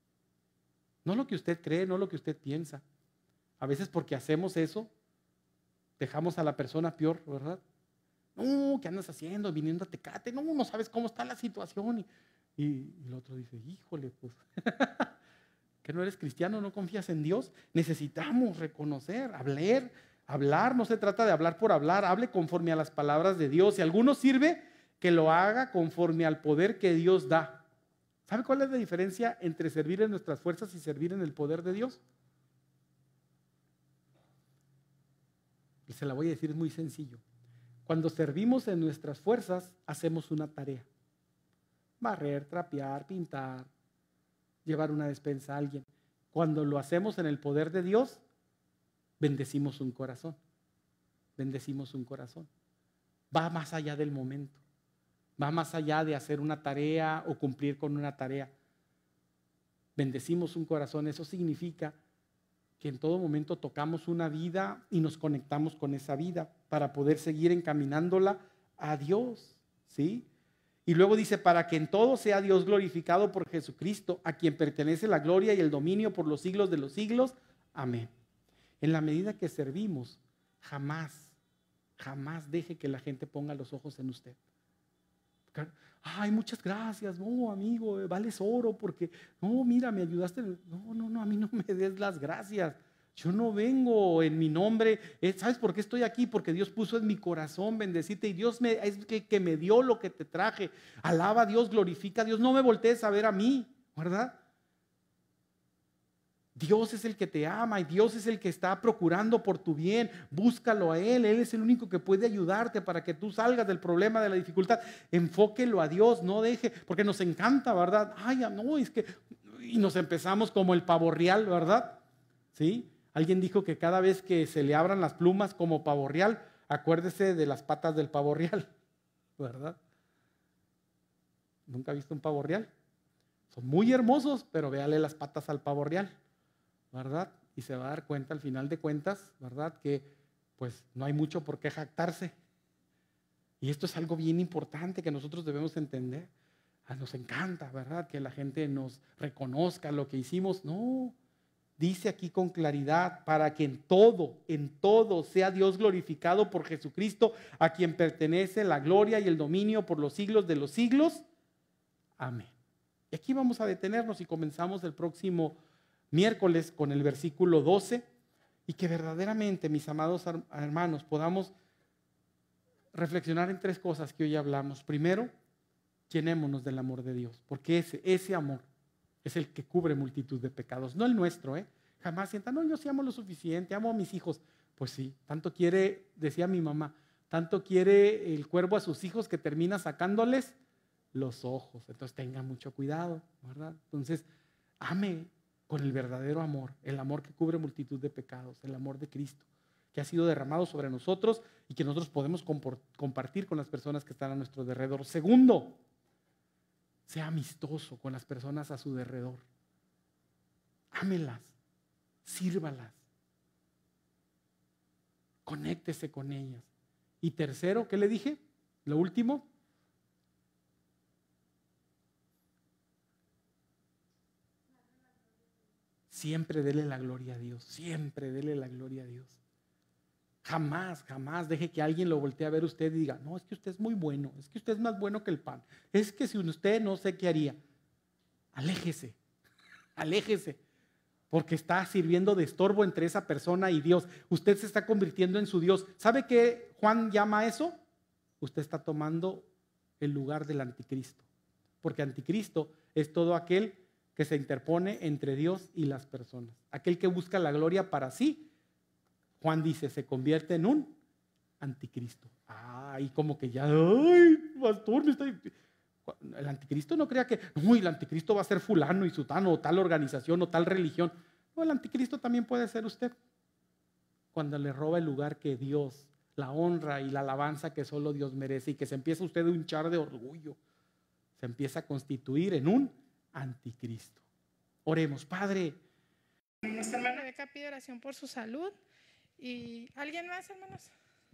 No lo que usted cree, no lo que usted piensa. A veces porque hacemos eso, dejamos a la persona peor, ¿verdad? No, ¿qué andas haciendo? Viniendo a Tecate, no sabes cómo está la situación. Y el otro dice, híjole, pues... ¿Que no eres cristiano, no confías en Dios? Necesitamos reconocer, hablar, no se trata de hablar por hablar, hable conforme a las palabras de Dios. Si alguno sirve, que lo haga conforme al poder que Dios da. ¿Sabe cuál es la diferencia entre servir en nuestras fuerzas y servir en el poder de Dios? Y se la voy a decir, es muy sencillo. Cuando servimos en nuestras fuerzas, hacemos una tarea. Barrer, trapear, pintar, llevar una despensa a alguien. Cuando lo hacemos en el poder de Dios, bendecimos un corazón. Bendecimos un corazón. Va más allá del momento. Va más allá de hacer una tarea o cumplir con una tarea. Bendecimos un corazón, eso significa que en todo momento tocamos una vida y nos conectamos con esa vida para poder seguir encaminándola a Dios, ¿sí? Y luego dice, para que en todo sea Dios glorificado por Jesucristo, a quien pertenece la gloria y el dominio por los siglos de los siglos. Amén. En la medida que servimos, jamás deje que la gente ponga los ojos en usted. Ay, muchas gracias, no, amigo, vales oro porque, no, mira, me ayudaste. No, a mí no me des las gracias. Yo no vengo en mi nombre. ¿Sabes por qué estoy aquí? Porque Dios puso en mi corazón bendecirte y Dios es el que me dio lo que te traje. Alaba a Dios, glorifica a Dios. No me voltees a ver a mí, ¿verdad? Dios es el que te ama y Dios es el que está procurando por tu bien. Búscalo a Él. Él es el único que puede ayudarte para que tú salgas del problema, de la dificultad. Enfóquelo a Dios, no deje, porque nos encanta, ¿verdad? Ay, no, es que... Y nos empezamos como el pavo real, ¿verdad? ¿Sí? Alguien dijo que cada vez que se le abran las plumas como pavo real, acuérdese de las patas del pavo real, ¿verdad? ¿Nunca ha visto un pavo real? Son muy hermosos, pero véale las patas al pavo real, ¿verdad? Y se va a dar cuenta al final de cuentas, ¿verdad? Que pues no hay mucho por qué jactarse. Y esto es algo bien importante que nosotros debemos entender. Nos encanta, ¿verdad? Que la gente nos reconozca lo que hicimos. No, dice aquí con claridad, para que en todo sea Dios glorificado por Jesucristo, a quien pertenece la gloria y el dominio por los siglos de los siglos. Amén. Y aquí vamos a detenernos y comenzamos el próximo miércoles con el versículo 12 y que verdaderamente, mis amados hermanos, podamos reflexionar en tres cosas que hoy hablamos. Primero, llenémonos del amor de Dios, porque ese amor es el que cubre multitud de pecados, no el nuestro, Jamás sientan, no, yo sí amo lo suficiente, amo a mis hijos. Pues sí, tanto quiere, decía mi mamá, tanto quiere el cuervo a sus hijos que termina sacándoles los ojos. Entonces tenga mucho cuidado, ¿verdad? Entonces, ame con el verdadero amor, el amor que cubre multitud de pecados, el amor de Cristo, que ha sido derramado sobre nosotros y que nosotros podemos compartir con las personas que están a nuestro derredor. Segundo, sea amistoso con las personas a su derredor. Ámelas, sírvalas, conéctese con ellas. Y tercero, ¿qué le dije? Lo último, siempre dele la gloria a Dios, siempre dele la gloria a Dios. Jamás deje que alguien lo voltee a ver a usted y diga, no, es que usted es muy bueno, es que usted es más bueno que el pan, es que si usted no sé qué haría. Aléjese, porque está sirviendo de estorbo entre esa persona y Dios. Usted se está convirtiendo en su Dios. ¿Sabe qué Juan llama a eso? Usted está tomando el lugar del anticristo, porque anticristo es todo aquel que se interpone entre Dios y las personas, aquel que busca la gloria para sí. Juan dice, se convierte en un anticristo. Y como que ya, ay, pastor, el anticristo no crea que, no, el anticristo va a ser fulano y sutano, o tal organización, o tal religión. No, el anticristo también puede ser usted, cuando le roba el lugar que Dios, la honra y la alabanza que solo Dios merece, y que se empieza usted a hinchar de orgullo, se empieza a constituir en un anticristo. Oremos. Padre. Nuestra hermana Beca pide oración por su salud. ¿Y alguien más, hermanos?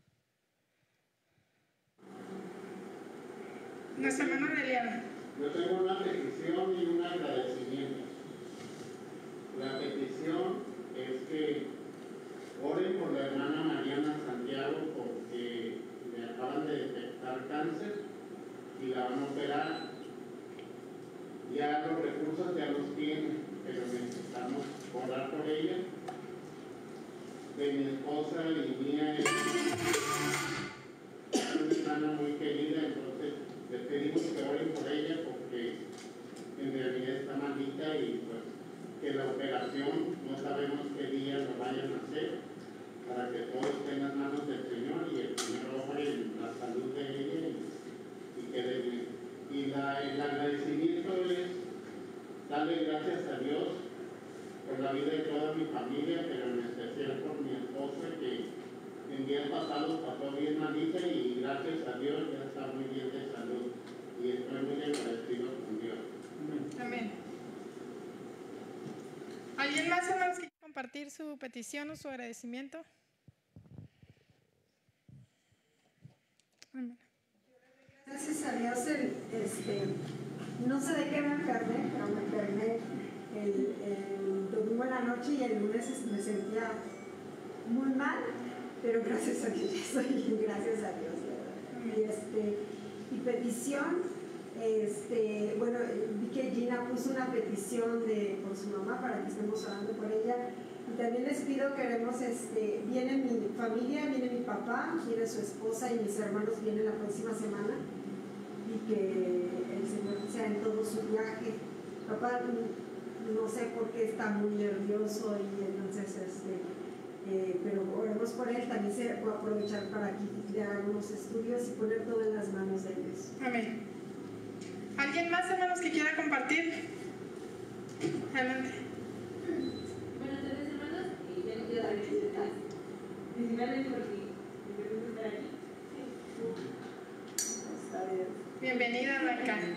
Nuestra hermana Leliana. Yo tengo una petición y un agradecimiento. La petición es que oren por la hermana Mariana Santiago porque le acaban de detectar cáncer y la van a operar. Ya los recursos ya los tienen, pero necesitamos orar por ella. De mi esposa y mía es una hermana muy querida, entonces le pedimos que oren por ella porque en realidad está malita y pues que la operación no sabemos qué día lo vayan a hacer, para que todo esté en las manos del Señor y el Señor obre en la salud de ella y quede bien. Y el agradecimiento es darle gracias a Dios por la vida de toda mi familia, pero en especial por mi esposa, que en días pasados pasó bien malita y gracias a Dios ya está muy bien de salud. ¿Alguien más, hermanos, que quiera compartir su petición o su agradecimiento? Amén. Gracias a Dios, no sé de qué me enfermé, pero me enfermé el domingo en la noche y el lunes me sentía muy mal, pero gracias a Dios ya estoy bien, gracias a Dios, ¿verdad? Y petición, bueno, vi que Gina puso una petición por su mamá para que estemos orando por ella. Y también les pido, viene mi familia, viene mi papá, viene su esposa y mis hermanos vienen la próxima semana. Y que el Señor sea en todo su viaje. Papá, no sé por qué está muy nervioso y entonces, pero oremos por él. También se puede aprovechar para aquí dar unos estudios y poner todo en las manos de Dios. Amén. ¿Alguien más, hermanos, que quiera compartir? Adelante. Buenas tardes, hermanos. Ya les quiero dar gracias, principalmente porque me permite estar aquí. Bienvenida, Blanca. Gracias.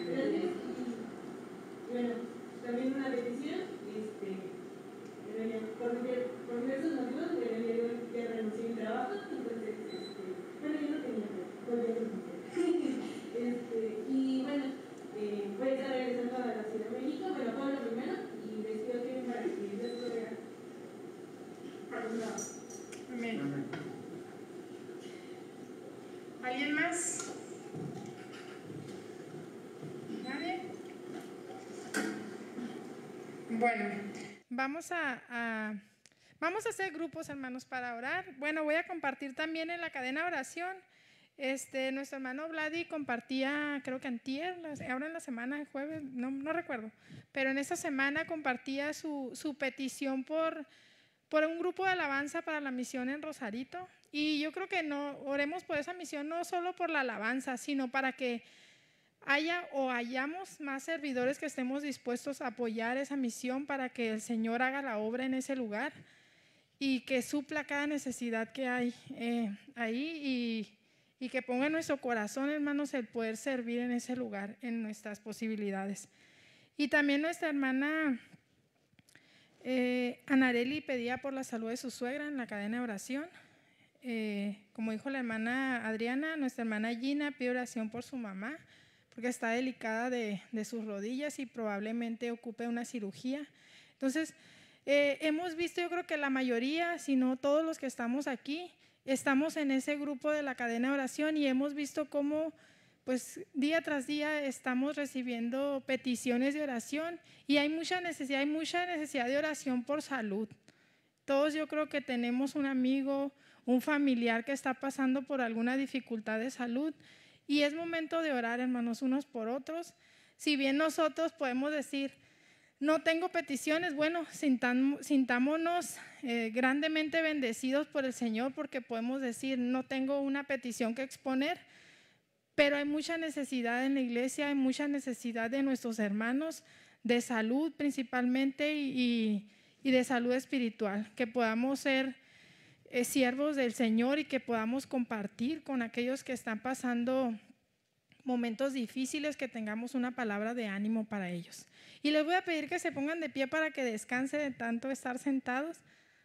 Y bueno, también una petición. Por diversos motivos, yo ya renuncié a mi trabajo, entonces, bueno, yo no tenía, pero volví a renunciar. Y bueno, voy a estar regresando a la Ciudad de México, bueno, Puebla primero, y les pido que para que Dios provea para un lado. Amén. ¿Alguien más? ¿Nadie? Bueno, vamos a hacer grupos, hermanos, para orar. Bueno, voy a compartir también en la cadena de oración. Nuestro hermano Vladi compartía, creo que antier, ahora en la semana, el jueves, no recuerdo, pero en esta semana compartía su petición por un grupo de alabanza para la misión en Rosarito. Y yo creo que oremos por esa misión, no solo por la alabanza, sino para que hayamos más servidores que estemos dispuestos a apoyar esa misión para que el Señor haga la obra en ese lugar y que supla cada necesidad que hay ahí y que ponga en nuestro corazón, hermanos, el poder servir en ese lugar, en nuestras posibilidades. Y también nuestra hermana Anareli pedía por la salud de su suegra en la cadena de oración. Como dijo la hermana Adriana, nuestra hermana Gina pide oración por su mamá, porque está delicada de sus rodillas y probablemente ocupe una cirugía. Entonces, hemos visto, yo creo que la mayoría, si no todos los que estamos aquí, estamos en ese grupo de la cadena de oración y hemos visto cómo, pues, día tras día estamos recibiendo peticiones de oración y hay mucha necesidad de oración por salud. Todos yo creo que tenemos un amigo, un familiar que está pasando por alguna dificultad de salud y es momento de orar, hermanos, unos por otros. Si bien nosotros podemos decir, no tengo peticiones, bueno, sintámonos grandemente bendecidos por el Señor porque podemos decir, no tengo una petición que exponer, pero hay mucha necesidad en la iglesia, hay mucha necesidad de nuestros hermanos, de salud principalmente y de salud espiritual, que podamos ser siervos del Señor y que podamos compartir con aquellos que están pasando momentos difíciles, que tengamos una palabra de ánimo para ellos. Y les voy a pedir que se pongan de pie para que descanse de tanto estar sentados.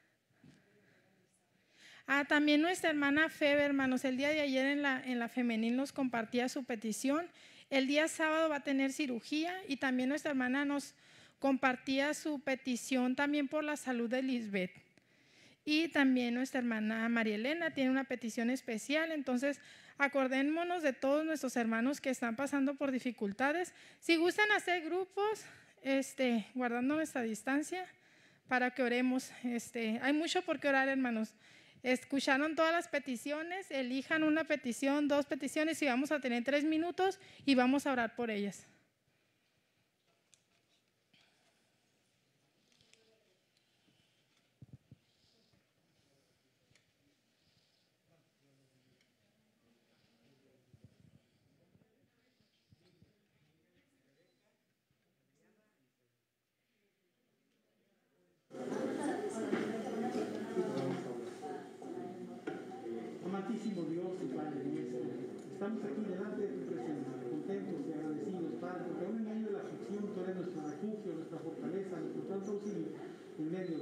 También nuestra hermana Febe, hermanos, el día de ayer en la femenil nos compartía su petición. El día sábado va a tener cirugía y también nuestra hermana nos compartía su petición también por la salud de Lisbeth. Y también nuestra hermana María Elena tiene una petición especial, entonces acordémonos de todos nuestros hermanos que están pasando por dificultades. Si gustan hacer grupos, guardando nuestra distancia para que oremos. Hay mucho por qué orar, hermanos. Escucharon todas las peticiones, elijan una petición, 2 peticiones y vamos a tener 3 minutos y vamos a orar por ellas. Amantísimo Dios y Padre nuestro, estamos aquí delante de tu presencia, contentos y agradecidos, Padre, porque aún en medio de la aflicción tú eres nuestro refugio, nuestra fortaleza, nuestro santo auxilio en medio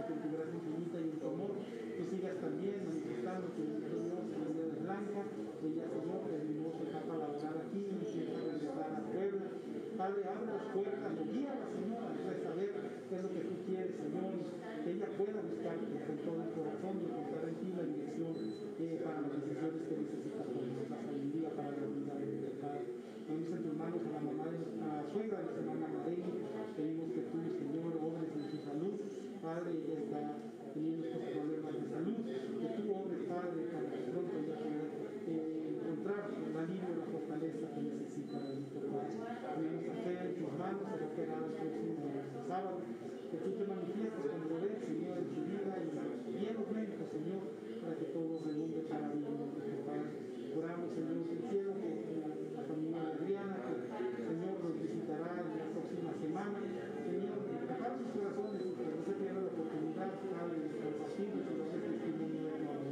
que en tu gracia infinita y en tu amor tú sigas también manifestando tu Dios en la vida de Blanca. Ella, Señor, terminó su etapa laboral aquí y empieza a regresar a Puebla. Padre, abre las puertas, guía a la Señora a saber qué es lo que tú quieres, Señor, y que ella pueda buscarte con todo el corazón y encontrar en ti la dirección para las decisiones que necesita tomar, la sabiduría para la vida de Padre. Ponemos en tus manos a la mamá de la suegra de nuestra hermana Madeleine. Pedimos que tú, Señor, obres en su salud. Padre, ella está teniendo estos problemas de salud. Que tú obres, Padre, para que pronto ella pueda encontrar el alivio, la fortaleza que necesita de nuestro Padre. Ponemos a fe en tus manos, a operar el próximo sábado. Que tú te manifiestes con poder, Señor, en su vida y bien los médicos, Señor, para que todo redunde para bien, nuestro Padre. Oramos, Señor, del cielo, que la familia de Adriana, que el Señor nos visitará en la próxima semana. Señor, prepara sus corazones y que no se pierda la oportunidad, Padre, de compartir y de hacer testimonio de tu amor.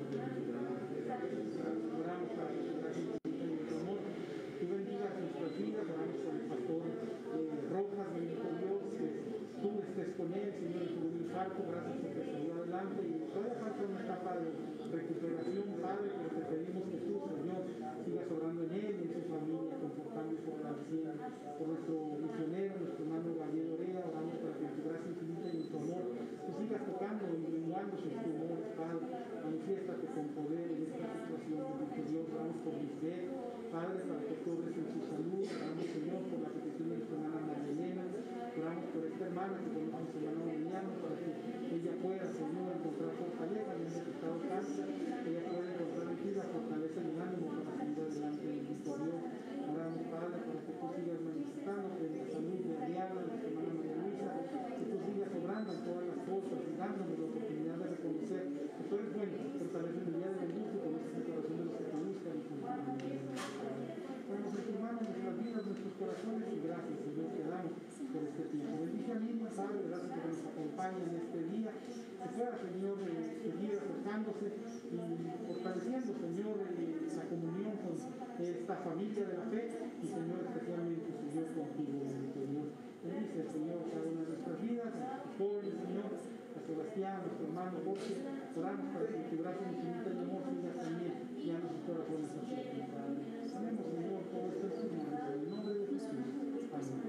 Oramos para que la gente de tu amor, tú bendigas nuestras vidas. Oramos por el pastor Rojas, bendito Dios, que tú estés con él, Señor, en tu infarto. Gracias por que salió adelante y todavía falta una etapa de recuperación, Padre, pero te pedimos que tú, Señor, sigas obrando en él y en su familia, confortando y fortaleciendo por nuestro misionero, nuestro hermano Gabriel Orea. Oramos para que en tu gracia infinita y en tu amor tú sigas tocando y menguando sus tumores, Padre. Manifiéstate con poder en esta situación de Dios. Oramos por Lisbeth, Padre, para que tú obres en su salud. Oramos, Señor, por la petición de nuestra hermana Magdalena. Oramos por esta hermana que tenemos a su hermano Emiliano, para que ella pueda, Señor, encontrar fortaleza en este estado de cáncer. Ella pueda encontrar en ti la fortaleza y el ánimo para seguir adelante en nuestro Dios. Oramos, Padre, para que tú sigas manifestando en la salud de Diana, de nuestra hermana María Luisa, que tú sigas obrando en todas las cosas y dándonos la oportunidad de reconocer que tú eres bueno, fortalece el día de la luz y conoces el corazón de los que te buscan y ponemos en tus manos nuestras vidas, nuestros corazones y gracias, Señor, te damos por este tiempo. Bendice a Lima, Padre, gracias por que nos acompañe en este día. Que pueda, Señor, seguir acercándose y fortaleciendo, Señor, la comunión con esta familia de la fe y, Señor, especialmente, Señor, contigo, Señor. Bendice, Señor, cada una de nuestras vidas, a tus jóvenes, Señor, a Sebastián, a nuestro hermano Jorge. Oramos para que tu gracia infinita y amor siga también guiando sus corazones a su Padre. Tenemos, Señor, todo esto en tus manos, en el nombre de Jesús. Amén.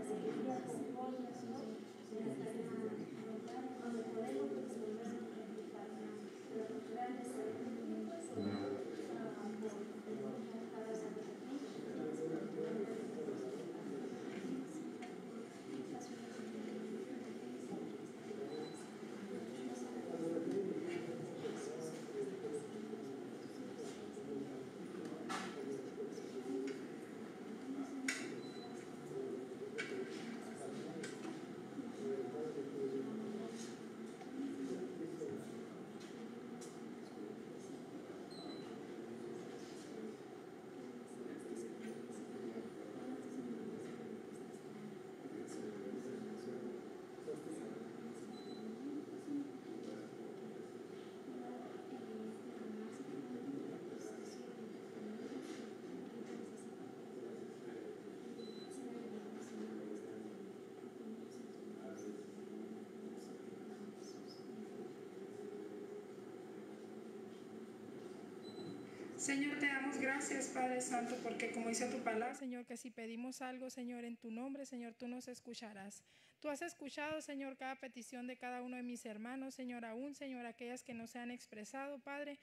Señor, te damos gracias, Padre Santo, porque como dice tu palabra, Señor, que si pedimos algo, Señor, en tu nombre, Señor, tú nos escucharás. Tú has escuchado, Señor, cada petición de cada uno de mis hermanos, Señor, aún, Señor, aquellas que no se han expresado, Padre.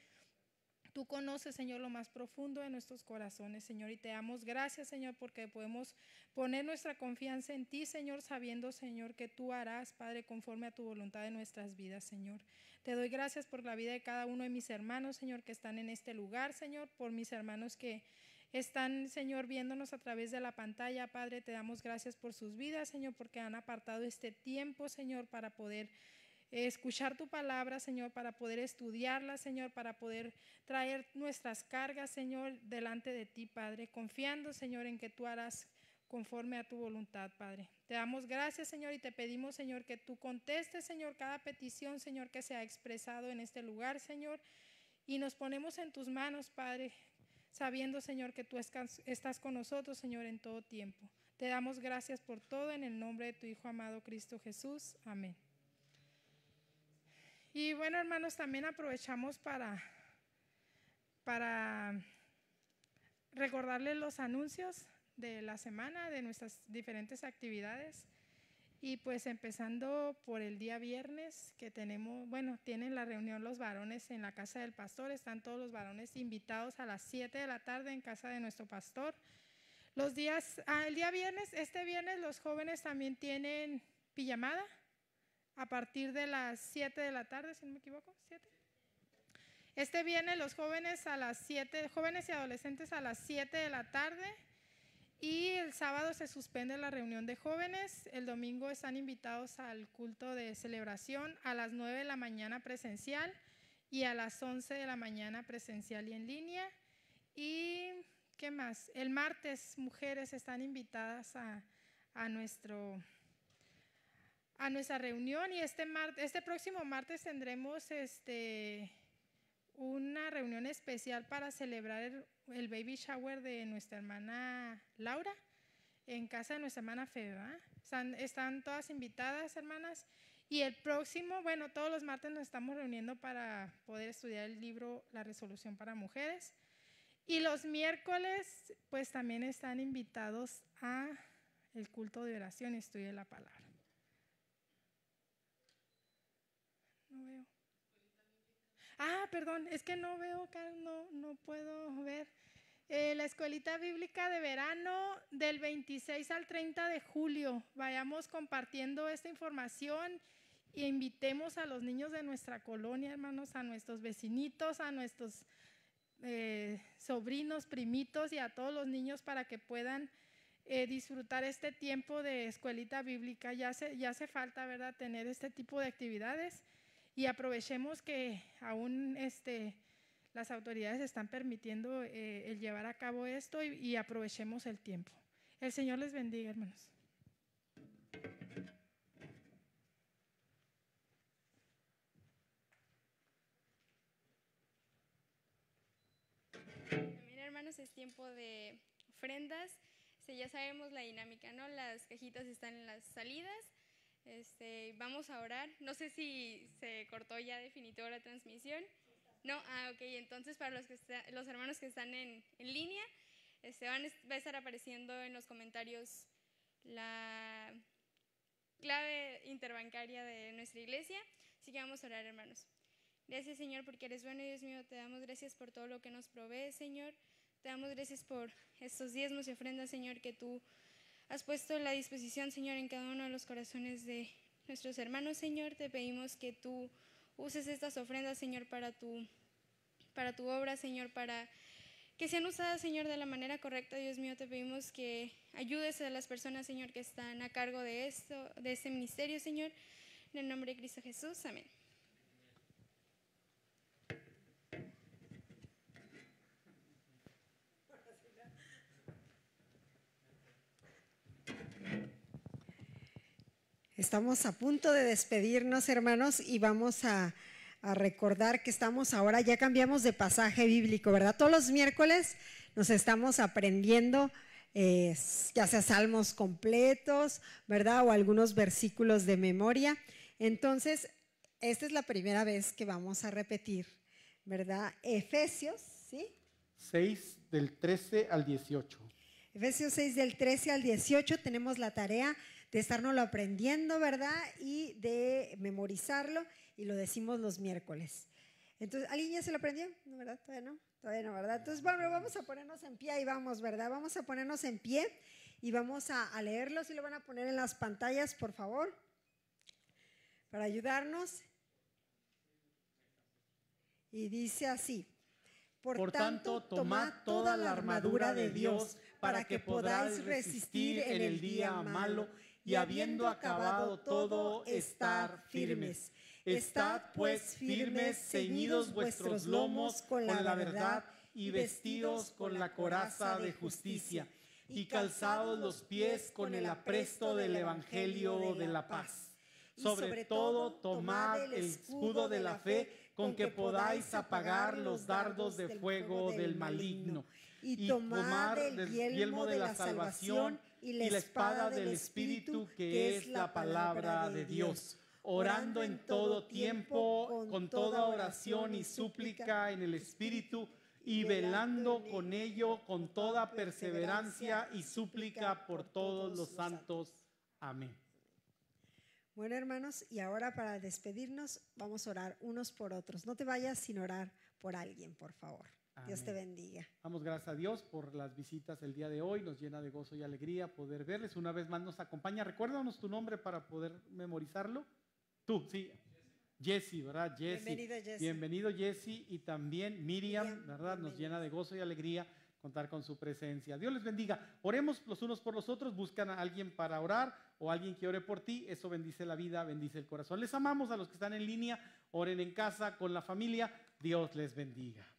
Tú conoces, Señor, lo más profundo de nuestros corazones, Señor, y te damos gracias, Señor, porque podemos poner nuestra confianza en ti, Señor, sabiendo, Señor, que tú harás, Padre, conforme a tu voluntad en nuestras vidas, Señor. Te doy gracias por la vida de cada uno de mis hermanos, Señor, que están en este lugar, Señor, por mis hermanos que están, Señor, viéndonos a través de la pantalla, Padre. Te damos gracias por sus vidas, Señor, porque han apartado este tiempo, Señor, para poder escuchar tu palabra, Señor, para poder estudiarla, Señor, para poder traer nuestras cargas, Señor, delante de ti, Padre, confiando, Señor, en que tú harás conforme a tu voluntad, Padre. Te damos gracias, Señor, y te pedimos, Señor, que tú contestes, Señor, cada petición, Señor, que se ha expresado en este lugar, Señor, y nos ponemos en tus manos, Padre, sabiendo, Señor, que tú estás con nosotros, Señor, en todo tiempo. Te damos gracias por todo en el nombre de tu Hijo amado Cristo Jesús. Amén. Y bueno, hermanos, también aprovechamos para recordarles los anuncios de la semana, de nuestras diferentes actividades. Y pues empezando por el día viernes que tenemos, bueno, tienen la reunión los varones en la casa del pastor, están todos los varones invitados a las 7 de la tarde en casa de nuestro pastor. El día viernes, este viernes los jóvenes también tienen pijamada a partir de las 7 de la tarde, si no me equivoco, 7. Este viernes los jóvenes a las 7, jóvenes y adolescentes a las 7 de la tarde. Y el sábado se suspende la reunión de jóvenes, el domingo están invitados al culto de celebración a las 9 de la mañana presencial y a las 11 de la mañana presencial y en línea. Y ¿qué más? El martes mujeres están invitadas a nuestra reunión y este próximo martes tendremos una reunión especial para celebrar el baby shower de nuestra hermana Laura en casa de nuestra hermana Febe. Están todas invitadas, hermanas. Y el próximo, bueno, todos los martes nos estamos reuniendo para poder estudiar el libro La Resolución para Mujeres. Y los miércoles, pues también están invitados a el culto de oración y estudio de la palabra. No veo. Perdón, es que no veo acá, no puedo ver. La escuelita bíblica de verano del 26 al 30 de julio. Vayamos compartiendo esta información e invitemos a los niños de nuestra colonia, hermanos, a nuestros vecinitos, a nuestros sobrinos, primitos y a todos los niños para que puedan disfrutar este tiempo de escuelita bíblica. Ya hace falta, ¿verdad?, tener este tipo de actividades. Y aprovechemos que aún las autoridades están permitiendo el llevar a cabo esto y aprovechemos el tiempo. El Señor les bendiga, hermanos. También, hermanos, es tiempo de ofrendas. Ya sabemos la dinámica, ¿no? Las cajitas están en las salidas. Vamos a orar. No sé si se cortó ya definitivo la transmisión. No, ok. Entonces para los hermanos que están en línea, va a estar apareciendo en los comentarios la clave interbancaria de nuestra iglesia. Así que vamos a orar, hermanos. Gracias, Señor, porque eres bueno, Dios mío. Te damos gracias por todo lo que nos provees, Señor. Te damos gracias por estos diezmos y ofrendas, Señor, que tú has puesto a la disposición, Señor, en cada uno de los corazones de nuestros hermanos, Señor. Te pedimos que tú uses estas ofrendas, Señor, para tu obra, Señor, para que sean usadas, Señor, de la manera correcta. Dios mío, te pedimos que ayudes a las personas, Señor, que están a cargo de este ministerio, Señor. En el nombre de Cristo Jesús, amén. Estamos a punto de despedirnos, hermanos, y vamos a recordar que estamos ahora, ya cambiamos de pasaje bíblico, ¿verdad? Todos los miércoles nos estamos aprendiendo ya sea salmos completos, ¿verdad? O algunos versículos de memoria. Entonces, esta es la primera vez que vamos a repetir, ¿verdad? Efesios, ¿sí? 6 del 13 al 18. Efesios 6 del 13 al 18 tenemos la tarea de estárnoslo aprendiendo, ¿verdad? Y de memorizarlo, y lo decimos los miércoles. Entonces, ¿alguien ya se lo aprendió? ¿No, verdad? Todavía no, ¿verdad? Entonces, bueno, vamos a ponernos en pie, ahí vamos, ¿verdad? Vamos a ponernos en pie y vamos a leerlo. Si lo van a poner en las pantallas, por favor, para ayudarnos. Y dice así: Por tanto, tomad toda la armadura de Dios para que podáis resistir en el día malo y habiendo acabado todo, estar firmes. Estad pues firmes, ceñidos vuestros lomos con la verdad y vestidos con la coraza de justicia y calzados los pies con el apresto del evangelio de la paz. Sobre todo, tomad el escudo de la fe con que podáis apagar los dardos de fuego del maligno, y tomad el yelmo de la salvación y la espada del Espíritu, que es la palabra de Dios. orando en todo tiempo, con toda oración y súplica en el Espíritu, y velando con ello con toda perseverancia y súplica por todos los santos. Amén. Bueno, hermanos, y ahora para despedirnos vamos a orar unos por otros. No te vayas sin orar por alguien, por favor. Amén. Dios te bendiga. Damos gracias a Dios por las visitas el día de hoy. Nos llena de gozo y alegría poder verles. Una vez más nos acompaña. Recuérdanos tu nombre para poder memorizarlo. Tú, sí. Jesse, ¿verdad? Jesse. Bienvenido, Jesse. Bienvenido, Jesse. Y también Miriam, ¿verdad? Nos llena de gozo y alegría contar con su presencia. Dios les bendiga. Oremos los unos por los otros. Buscan a alguien para orar o alguien que ore por ti. Eso bendice la vida, bendice el corazón. Les amamos a los que están en línea. Oren en casa, con la familia. Dios les bendiga.